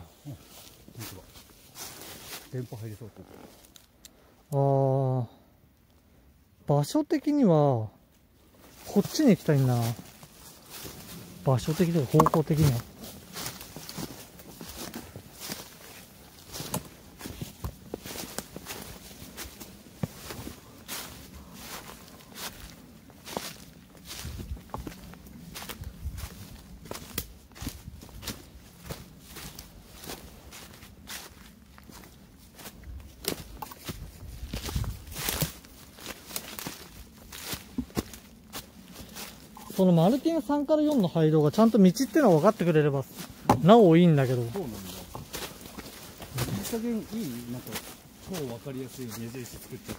電波入りそうあー、場所的には、こっちに行きたいんだな。場所的には、方向的には。 そのマルティン3から4の配道がちゃんと道っていうのは分かってくれればなおいいんだけど。 そうなんだ。いい加減いい、なんか超わかりやすい目印作っちゃって。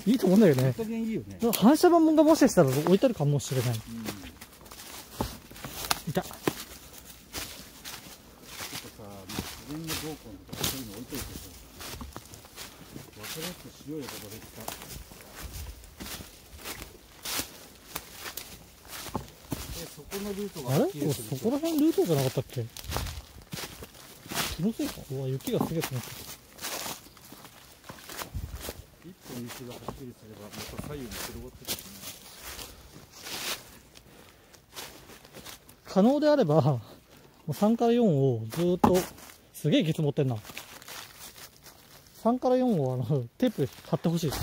いいと思うんだよね。 いい加減いいよね。 反射板がもしかしたら置いてあるかもしれない。いた。 ちょっとさ、自然の動向とかそういうの置いといてさ、分かりやすくしようよ、ここできた。そこのルートがあれそこら辺ルートじゃなかったっけ？気のせいか。うわ、雪がすげえ積もってる。 一本道がはっきりすればまた左右に広がってくるね。 可能であれば、もう3から4をずーっと、すげえ雪積もってんな。3から4をテープで貼ってほしい。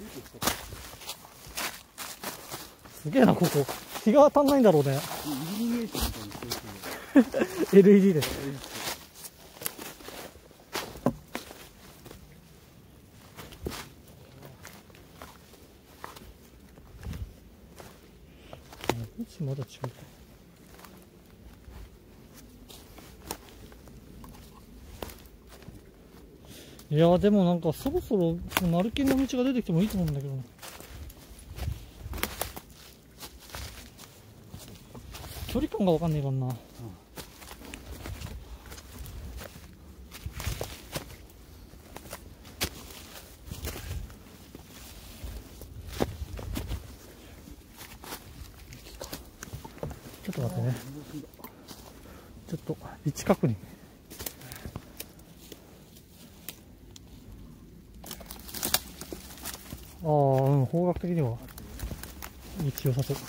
すげえな、ここ。日が当たんないんだろうね。 イルミネーションみたいにしてる。 LED で。こっちまだ違うか。いやでもなんかそろそろマルキンの道が出てきてもいいと思うんだけどな。距離感が分かんねえからな。ちょっと待ってね。ちょっと位置確認。ああ、うん、方角的には位置良さそう。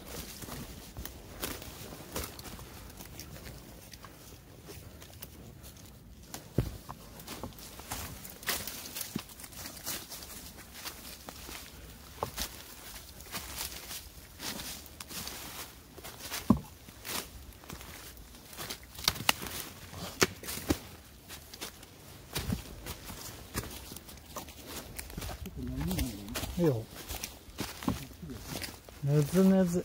いいよ。ねずねず。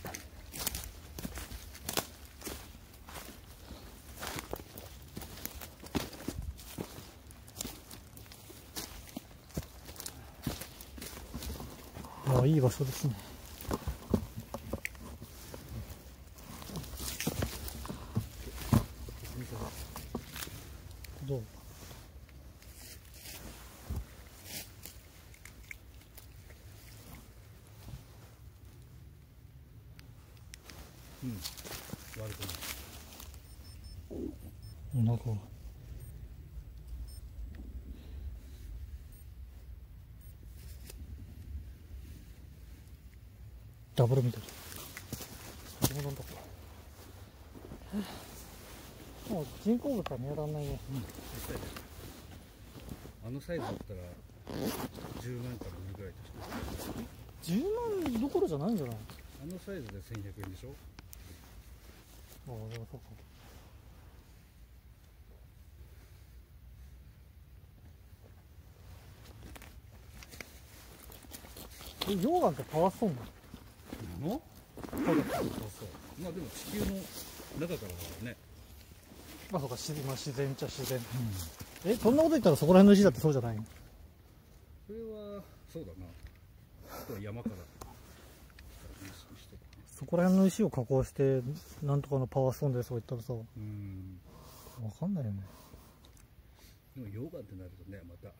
ああ、いい場所ですね。どう？ うん、悪くない。 なんかダブルみたいな。もう人工物は見当たらないね。 あのサイズだったら10万から売るぐらいでしょ。 10万どころじゃないんじゃない？ あのサイズで1100円でしょ。 ああ、でもそうか。溶岩ってパワーストーンなの？ の？そうそう。まあでも地球の中からだからね。 まあそうか、自然っちゃ自然。そんなこと言ったらそこら辺の石だってそうじゃないの？ それはそうだな。あとは山からそこら辺の石を加工してなんとかのパワーストーンでそう言ったらさ、分かんないよね。 でも溶岩ってなるとね、また違う。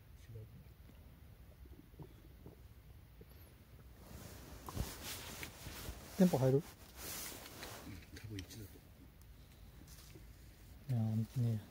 テンポ入る？ 多分1だと。 いやーね。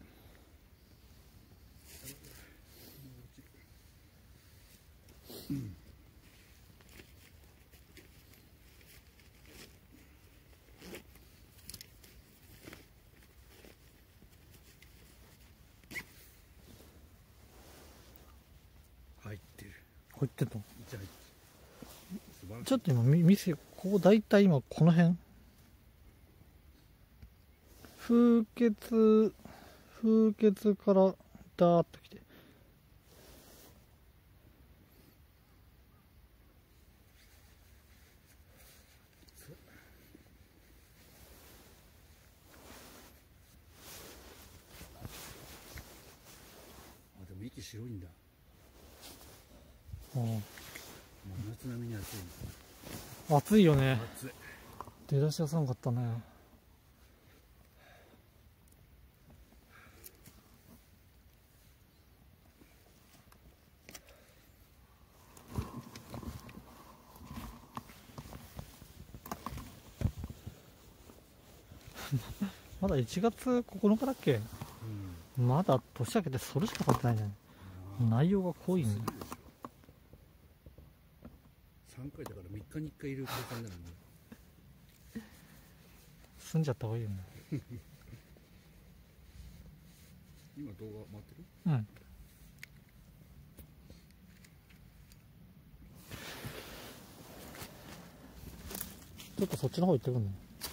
入ってる。 入ってんの？ じゃあちょっと今見せ、ここ大体今この辺風穴からダーッと来て、 白いんだ。 うん、 もう夏並みに暑いんだ。 暑いよね。 暑い。 出だしは寒かったね。まだ1月9日だっけ。まだ年明けてそれしか経ってないね。内容が濃いね。 3回だから3日に1回いる計算になるね。 住んじゃった方がいいよね。 今動画回ってる？ うん。ちょっとそっちの方行ってくるね。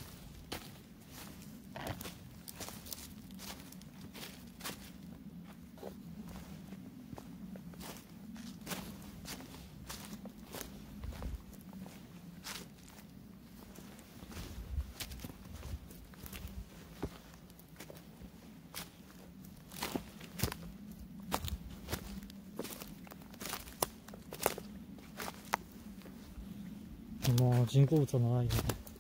まあ人工物はないよね。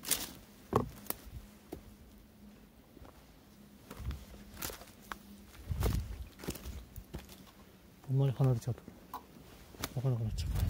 あんまり離れちゃうと分からなくなっちゃう。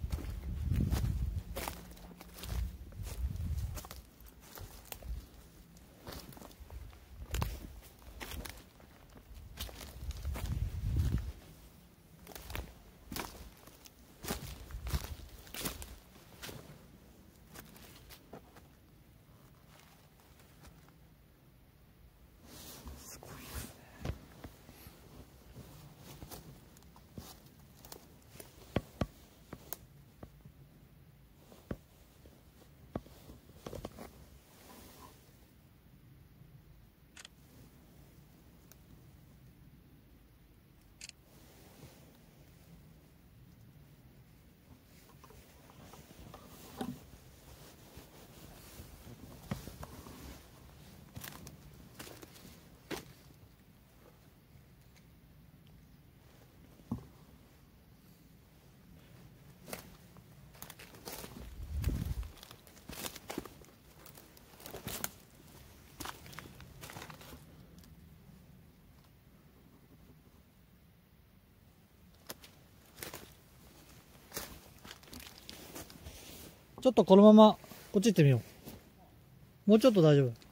ちょっとこのままこっち行ってみよう。もうちょっと大丈夫。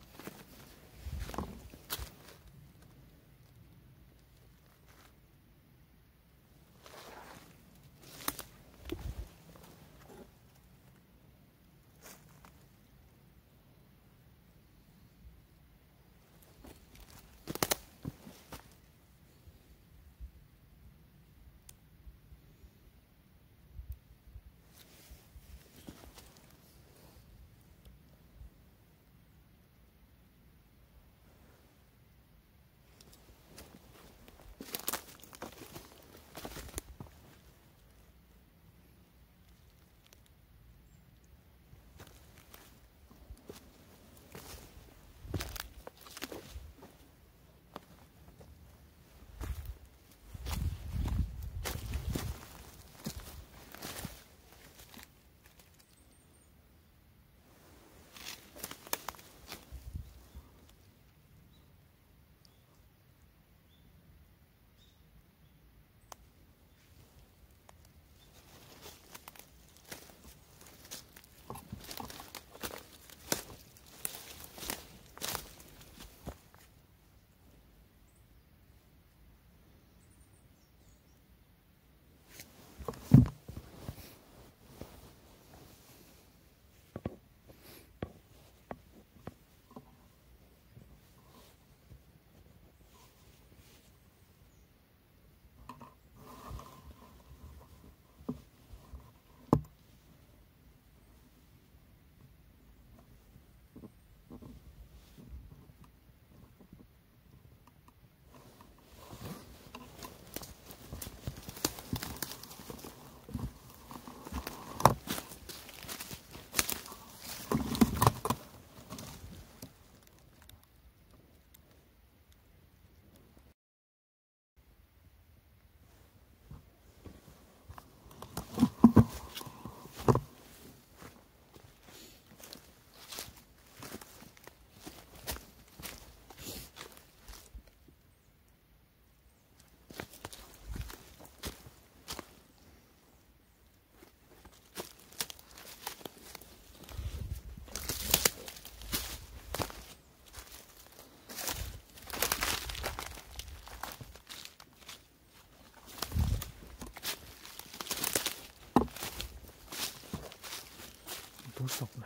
どうしたこれ。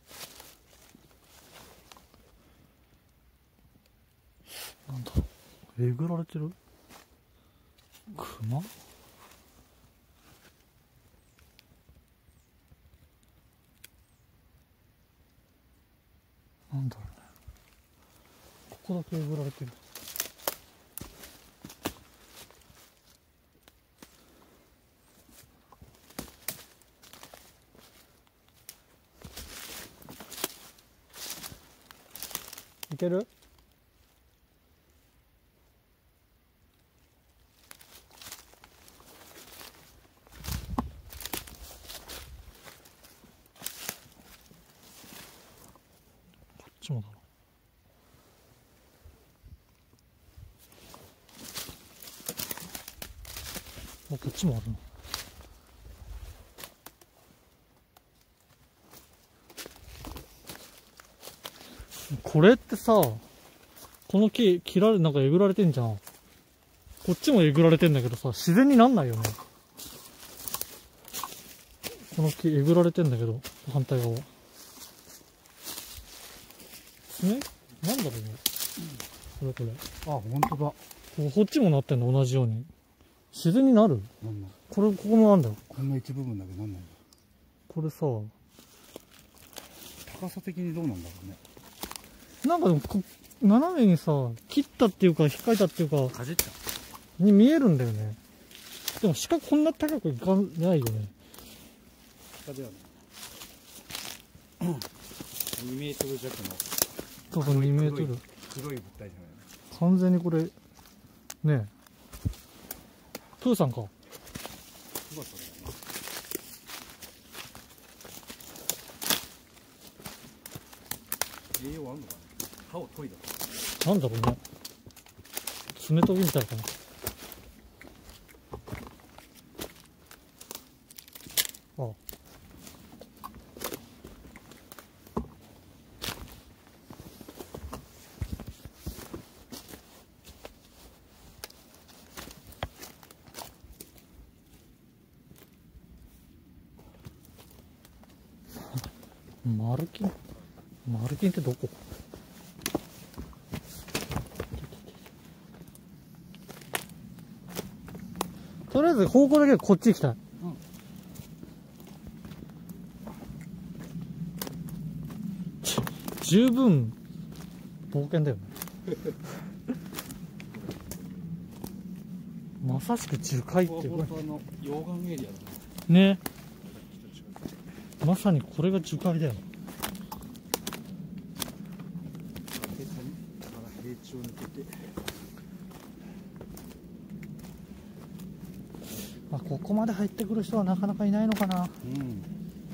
なんだえぐられてる。クマ。なんだろうね。ここだけえぐられてる。いける？こっちもだな。あ、こっちもあるな。これってさ、この木切られ、なんかえぐられてんじゃん。こっちもえぐられてんだけどさ、自然になんないよね。この木えぐられてんだけど、反対側。爪？なんだろうね。これ。 あ、本当だ。 こっちもなってんの、同じように。自然になる？ なんなんここもなんだよ。 こんな一部分だけなんないんだ。 これさ、 高さ的にどうなんだろうね。 なんかでも斜めにさ、切ったっていうか、引っかいたっていうか、 かじったに見えるんだよね。でも鹿こんな高くいかないよね。 下ではない。2メートル弱の。 そうそう、2メートル。 黒い物体じゃない。 完全にこれ、ねえ。プーさんか。 すごいそれだね。栄養あんのかな。歯を研いだ。 なんだろうね。爪研ぎみたいかな。ああ。マルキンってどこ？とりあえず方向だけはこっち行きたい。うん、十分冒険だよね。まさしく樹海っていうか溶岩エリアだね。まさにこれが樹海だよ。 平地を抜けて、 まあ、ここまで入ってくる人はなかなかいないのかな。 うん、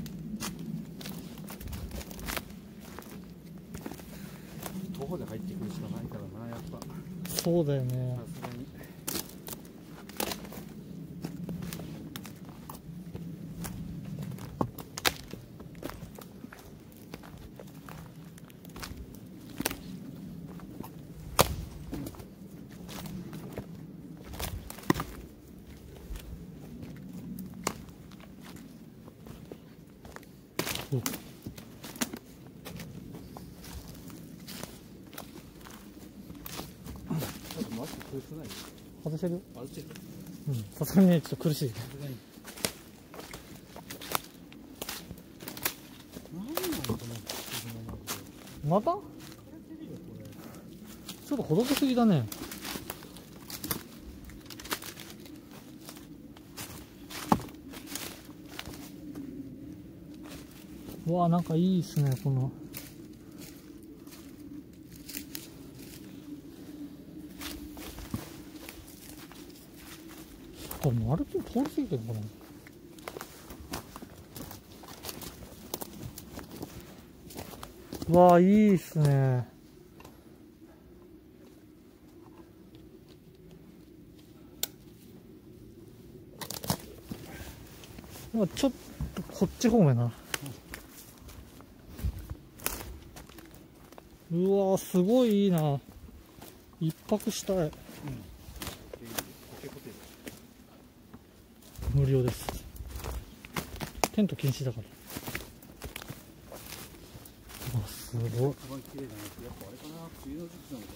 徒歩で入ってくるしかないからな、やっぱ。 そうだよね。 さすがに。 うん、 ちょっとマスク苦しくない？ 外してるよ。 外してる。 うん、さすがにね、ちょっと苦しい。また？ちょっとほどけすぎだね。うわあ、なんかいいっすね、この。これ丸く通り過ぎてるのかな。うわあ、いいっすね。ちょっとこっち方面な。うわー、すごいいいな。一泊したい。うん、無料です。テント禁止だから。 すごい。 一番綺麗なやつ、やっぱあれかな、梅雨の時期なのか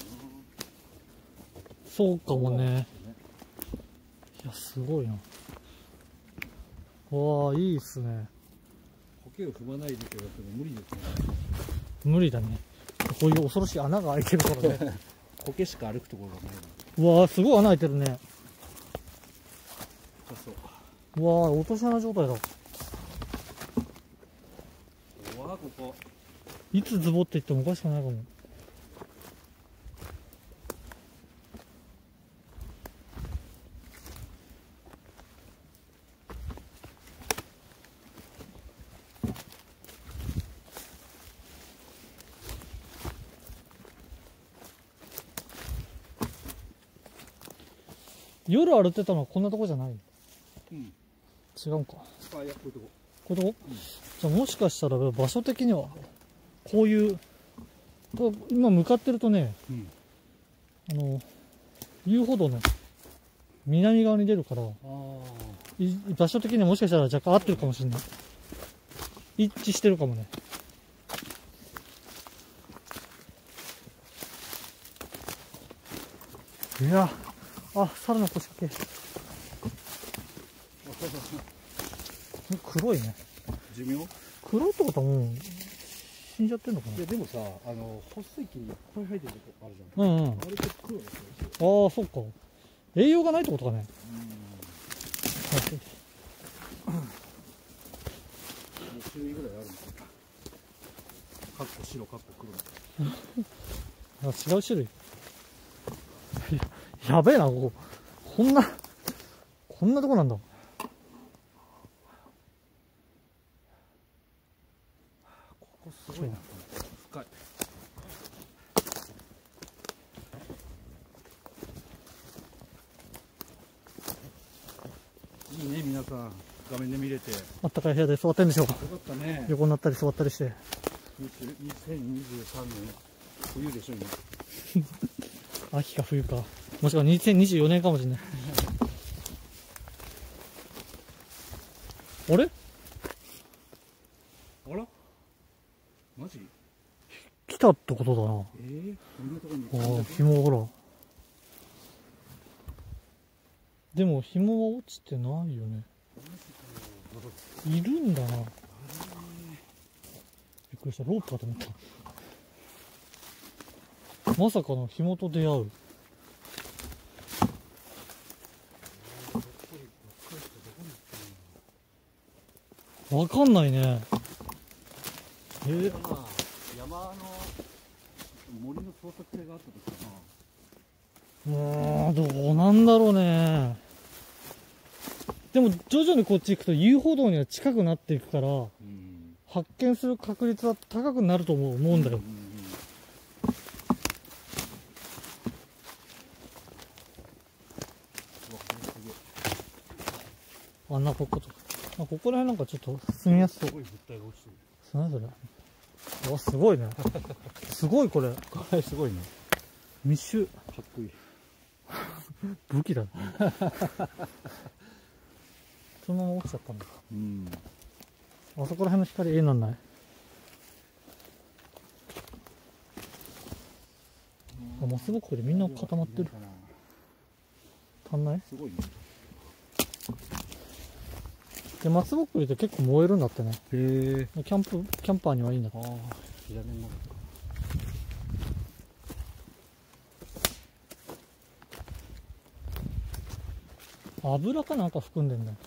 そうかもね。 な。ね、 いや、すごいな。わあ、いいっすね。 苔を踏まないでと言われても無理ですね。 無理だね。こういう恐ろしい穴が開いてるからね。 苔しか歩くところがないの。 うわあ、すごい穴開いてるね。 そう。 うわあ、落とし穴状態だ。 うわあ、ここ。 いつズボっていってもおかしくないかも。夜歩ってたのはこんなとこじゃない？ うん。 違うんか。 あ、いや、こういうとこ。 こういうとこ？じゃあもしかしたら場所的にはこういう今向かってるとね、 うん。 遊歩道の南側に出るから、場所的にはもしかしたら若干合ってるかもしれない。一致してるかもね。いや、あ、猿の腰掛け。黒いね。 寿命？ 黒いってことはもう死んじゃってんのかな。 いや、でもさ、保水器にいっぱい入ってるとこあるじゃん。 うんうん。 あれって黒ですよ。 ああ、そっか。栄養がないってことかね。 2種類ぐらいあるんですよ。かっこ白、かっこ黒。 あ、違う種類。やべえな、ここ。こんなとこなんだ。 ここすごいな。深い。いいね、皆さん。画面で見れて。よあったかい部屋で座ってんでしょうか。 かったね。 横になったり座ったりして。 2023年、冬でしょ、今。 秋か冬か。もしくは2024年かもしれない。あれ？ あら？マジ？ 来たってことだな。 こんなとこに。 ああ、紐ほら。でも紐は落ちてないよね。いるんだな。びっくりした。ロープかと思った。まさかの紐と出会う。わかんないね。 山の森の捜索隊があった時かな。どうなんだろうね。でも徐々にこっち行くと遊歩道には近くなっていくから、発見する確率は高くなると思うんだよ。あんなこことか。ここら辺なんかちょっと住みやすそう。 すごい物体が落ちてる。 何それ。わ、すごいね。すごいこれ。 これすごいね。 密集。 かっこいい。 武器だね。そのまま落ちちゃったんだ。あそこら辺の光絵になんない。松ぼっくりみんな固まってる。足んない？ すごいね。 で、松ぼっくりって結構燃えるんだってね。 へえ。 キャンパーにはいいんだって。 ああ、火種になった。 油かなんか含んでんだよ。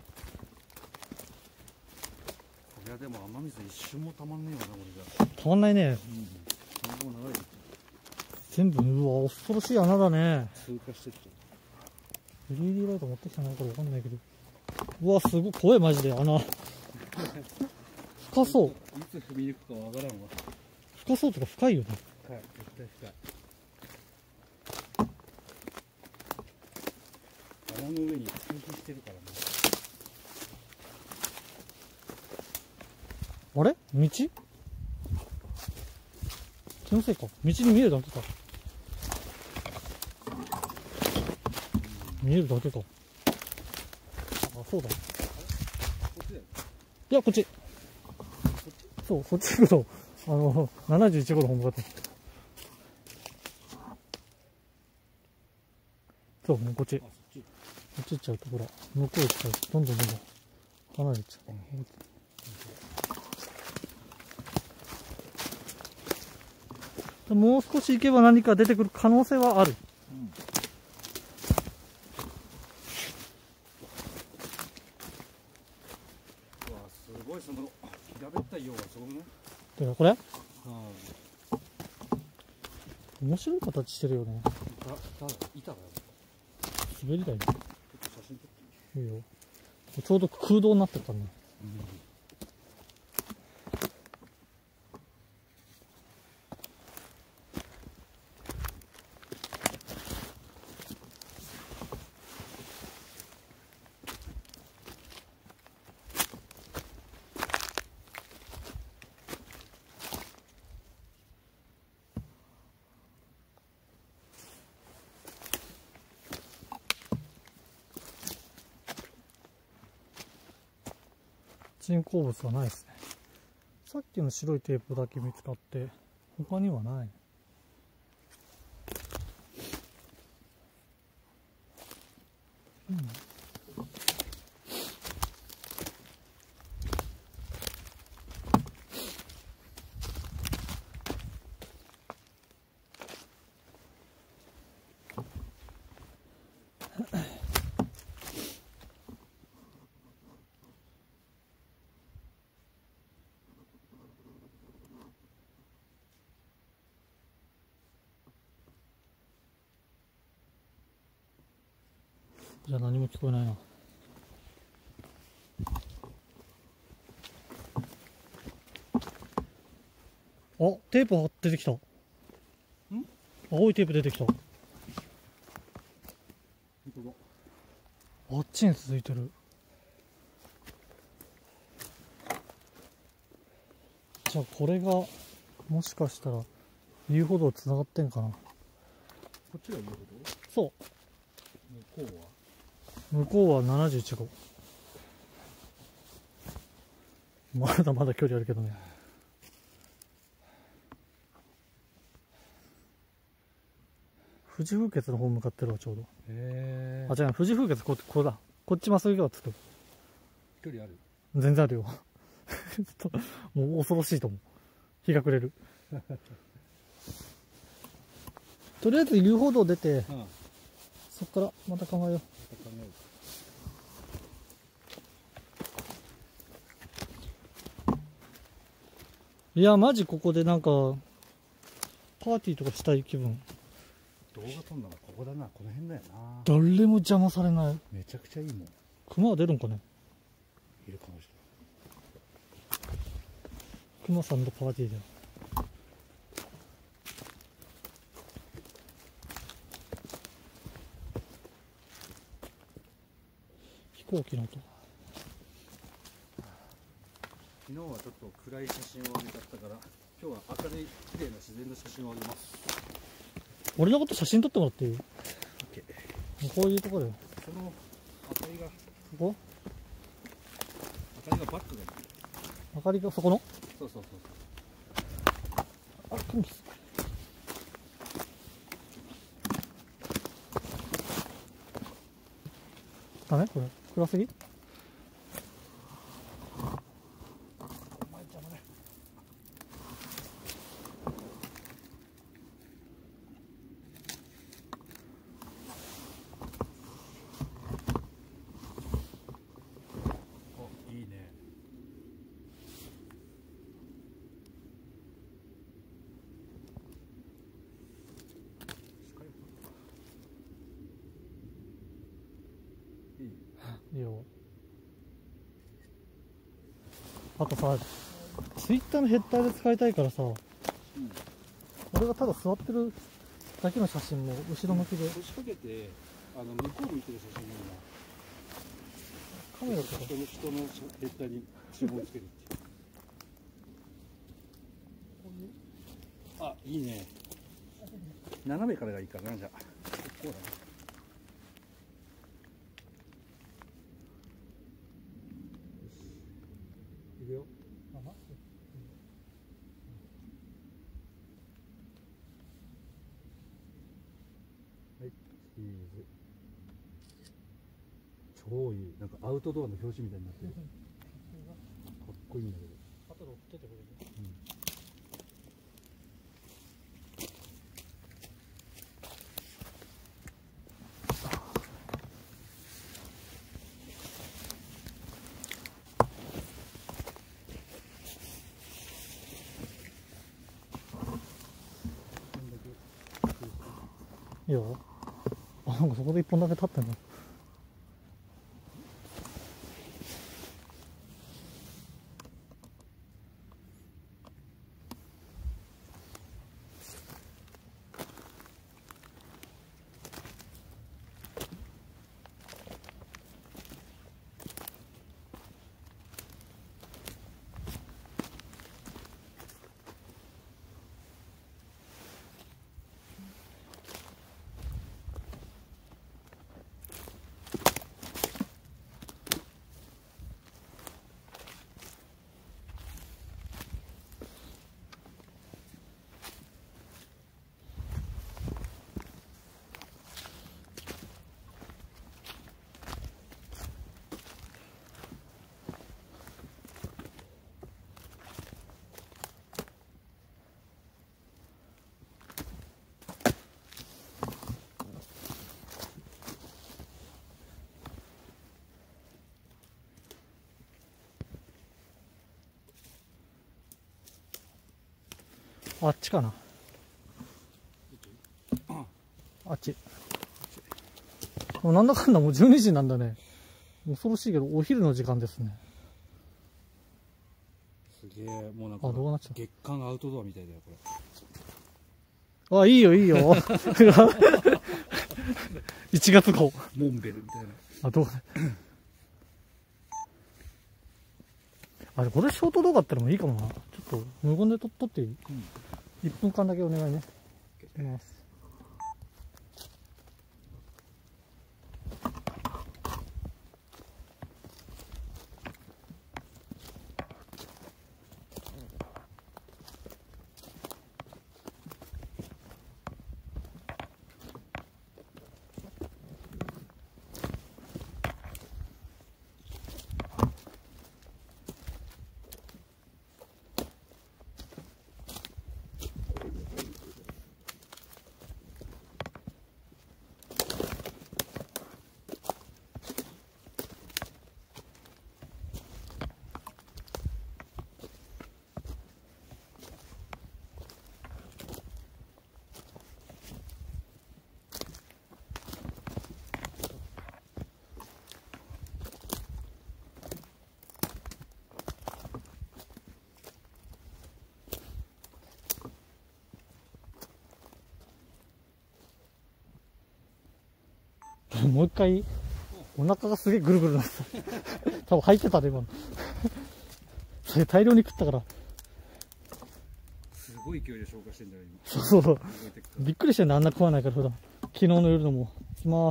いやでも雨水一瞬もたまんねえわな、これじゃ。 たまんないね。 もう長い。 全部、うわ、恐ろしい穴だね。 通過してっちゃう。LED ライト持ってきたないからわかんないけど。うわ、すごい、怖い、マジで、穴。深そう。 いつ踏み抜くかわからんわ。 深そうとか深いよね。 深い、絶対深い。穴の上に通気してるからね。 あれ？道？気のせいか。道に見えるだけか。見えるだけか。あ、そうだ。いや、こっち。そう、こっち行くと、 71号のホームかと。そう、もうこっち。こっち行っちゃうと、ほら、向こう行っちゃうと、どんどん離れちゃう。もう少し行けば何か出てくる可能性はある。 うわ、すごい、その平べったいようがすごくね。 てかこれ面白い形してるよね。 板が滑り台。 ちょっと写真撮っていいよ。ちょうど空洞になってたね。人工物はないですね。さっきの白いテープだけ見つかって、他にはない。じゃあ何も聞こえないな。あ、テープ出てきた。青いテープ出てきた。あっちに続いてる。じゃあこれがもしかしたら遊歩道つながってんかな。 こっちが遊歩道？ そう。 向こうは？ 向こうは71号。まだまだ距離あるけどね。富士風穴の方向かってるわ、ちょうど。あ、違う、富士風穴ここだ。こっちまっすぐ行けばつく。 距離ある？ 全然あるよ。もう恐ろしいと思う。日が暮れる。とりあえず遊歩道出て、そっからまた考えよう。いや、マジここでなんか、パーティーとかしたい気分。 動画撮んのがここだな、この辺だよな。 誰も邪魔されない。 めちゃくちゃいいもん。 熊は出るんかね。 いるかもしれない。 熊さんのパーティーだよ。飛行機の音。 昨日はちょっと暗い写真を上げちゃったから、今日は明るい綺麗な自然の写真を上げます。 俺のこと写真撮ってもらっていい？ OK。 こういうところだよ。 その明かりが、 ここ？ 明かりがバックがいい。 明かりがそこの？ そうそうそうあ、クミス。ダメ？これ暗すぎ？ いいね。 いいよ。あとさ、ツイッターのヘッダーで使いたいからさ、俺がただ座ってるだけの写真も後ろ向きで。 腰掛けて、向こう向いてる写真のよカメラとか。 人のヘッダーに指紋つけるっていう。あ、いいね。斜めからがいいかな、じゃあ。こうだね。いくよ。 こういうなんかアウトドアの表紙みたいになってる。かっこいいんだけど。 後で送っててくれる。いいよ。あ、なんかそこで一本だけ立ってんの。あっちかな。あっち。もうなんだかんだもう12時なんだね。恐ろしいけど、お昼の時間ですね。 すげえ、もうなんかあ、どうなっちゃう。 月間アウトドアみたいだよこあ、いいよ、いいよ。1月号。 れ。モンベルみたいな。 あ、どうあれ、これショート動画ってのもいいかもな。ちょっと無言で撮っていい、1分間だけお願いね。します。もう一回、お腹がすげえぐるぐるなった。多分入ってたね、今の。それ大量に食ったから。 すごい勢いで消化してんだよ今。 そうそう。びっくりしてんね、あんな食わないから普段。昨日の夜のも。いきます。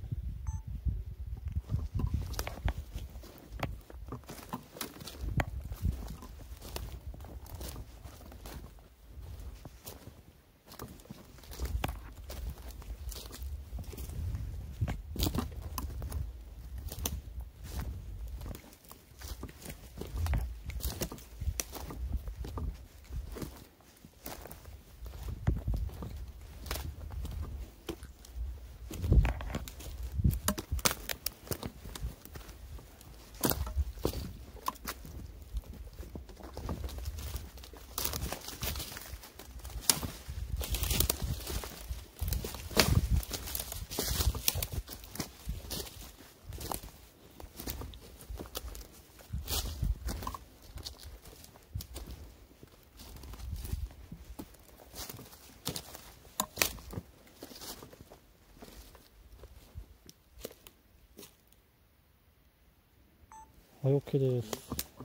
はい、OK です。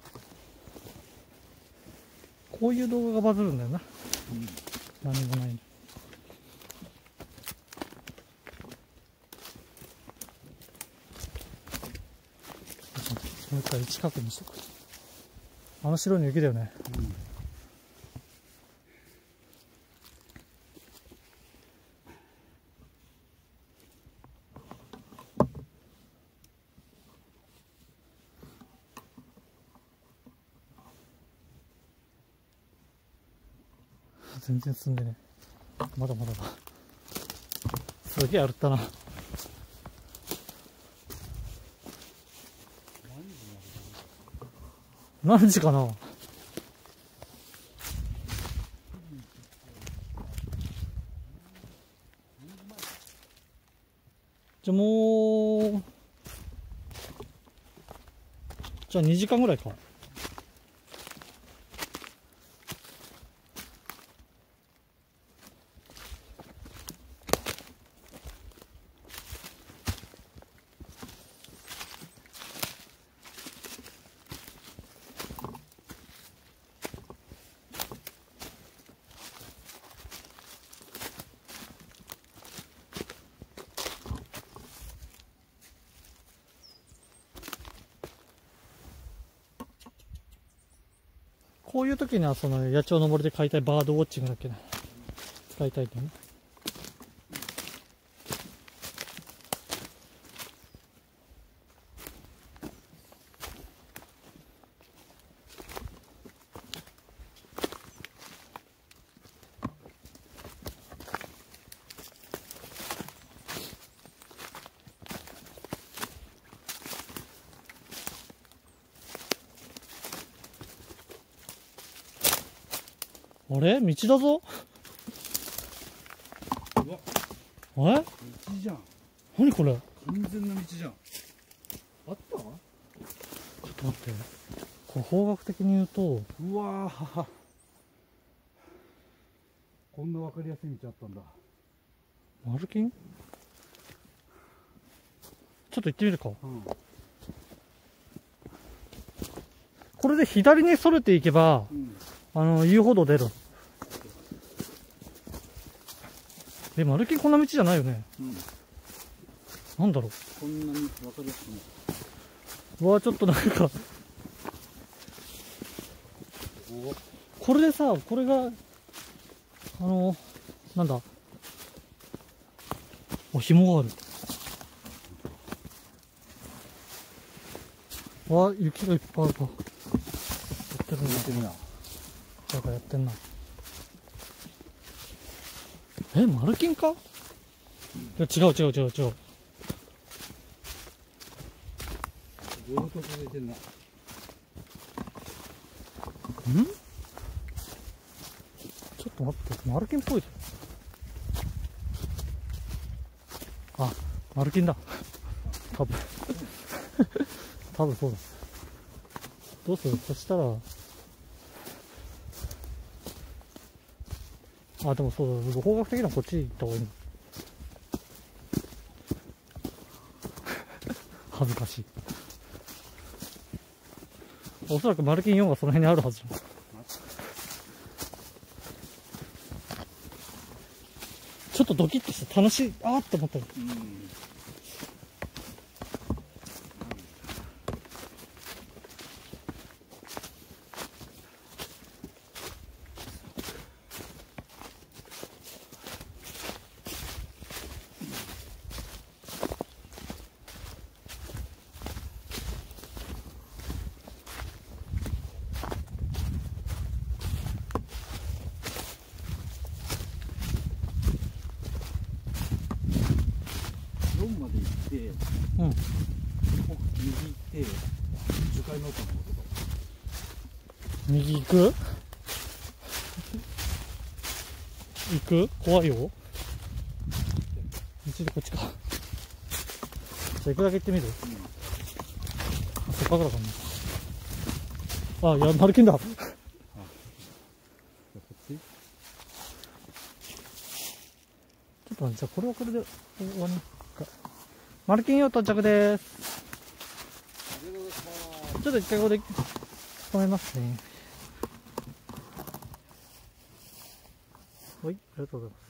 こういう動画がバズるんだよな。何もない。もう一回近くにしとく。あの白いの雪だよね。 全然進んでね。まだまだだ。すげえ歩ったな。何時かな。じゃあもう、じゃあ2時間ぐらいか。こういう時にはその野鳥の森で買いたいバードウォッチングだっけな、使いたいとね。あれ道だぞ。 うわ、 え道じゃん。 何これ。 完全な道じゃん。あった？ ちょっと待って。これ方角的に言うと、 うわー、こんな分かりやすい道あったんだ。 マルキン？ちょっと行ってみるか。 うん。 これで左にそれていけば、遊歩道出る。マルキンこんな道じゃないよね。 うん。 なんだろう。 こんなに分かりやすくない。 うわ、ちょっとなんかこれでさ、これが、なんだ。紐がある。わ、雪がいっぱいあるか。やってるな。なんかやってんな。マルキンか？いや、違う。 ずーっと続いてんな。 ちょっと待って、マルキンっぽいじゃん。あ、マルキンだ。多分。多分そうだ。どうする？そしたら、あ、でもそうだ、方角的にはこっち行った方がいいの。恥ずかしい。おそらくマルキン4がその辺にあるはず。ちょっとドキッとして楽しい、あーって思ったよ。 4まで行って、奥右行って、樹海農家のことか。 右行く？行く？怖いよ。道でこっちか。じゃあ行くだけ行ってみる？あ、せっかくだからね。あ、いや、マルキンだ。 こっち？ ちょっと待って、じゃあこれはこれで終わりか。マルキン用到着です。ちょっと一回ここで止めますね。はい、ありがとうございます。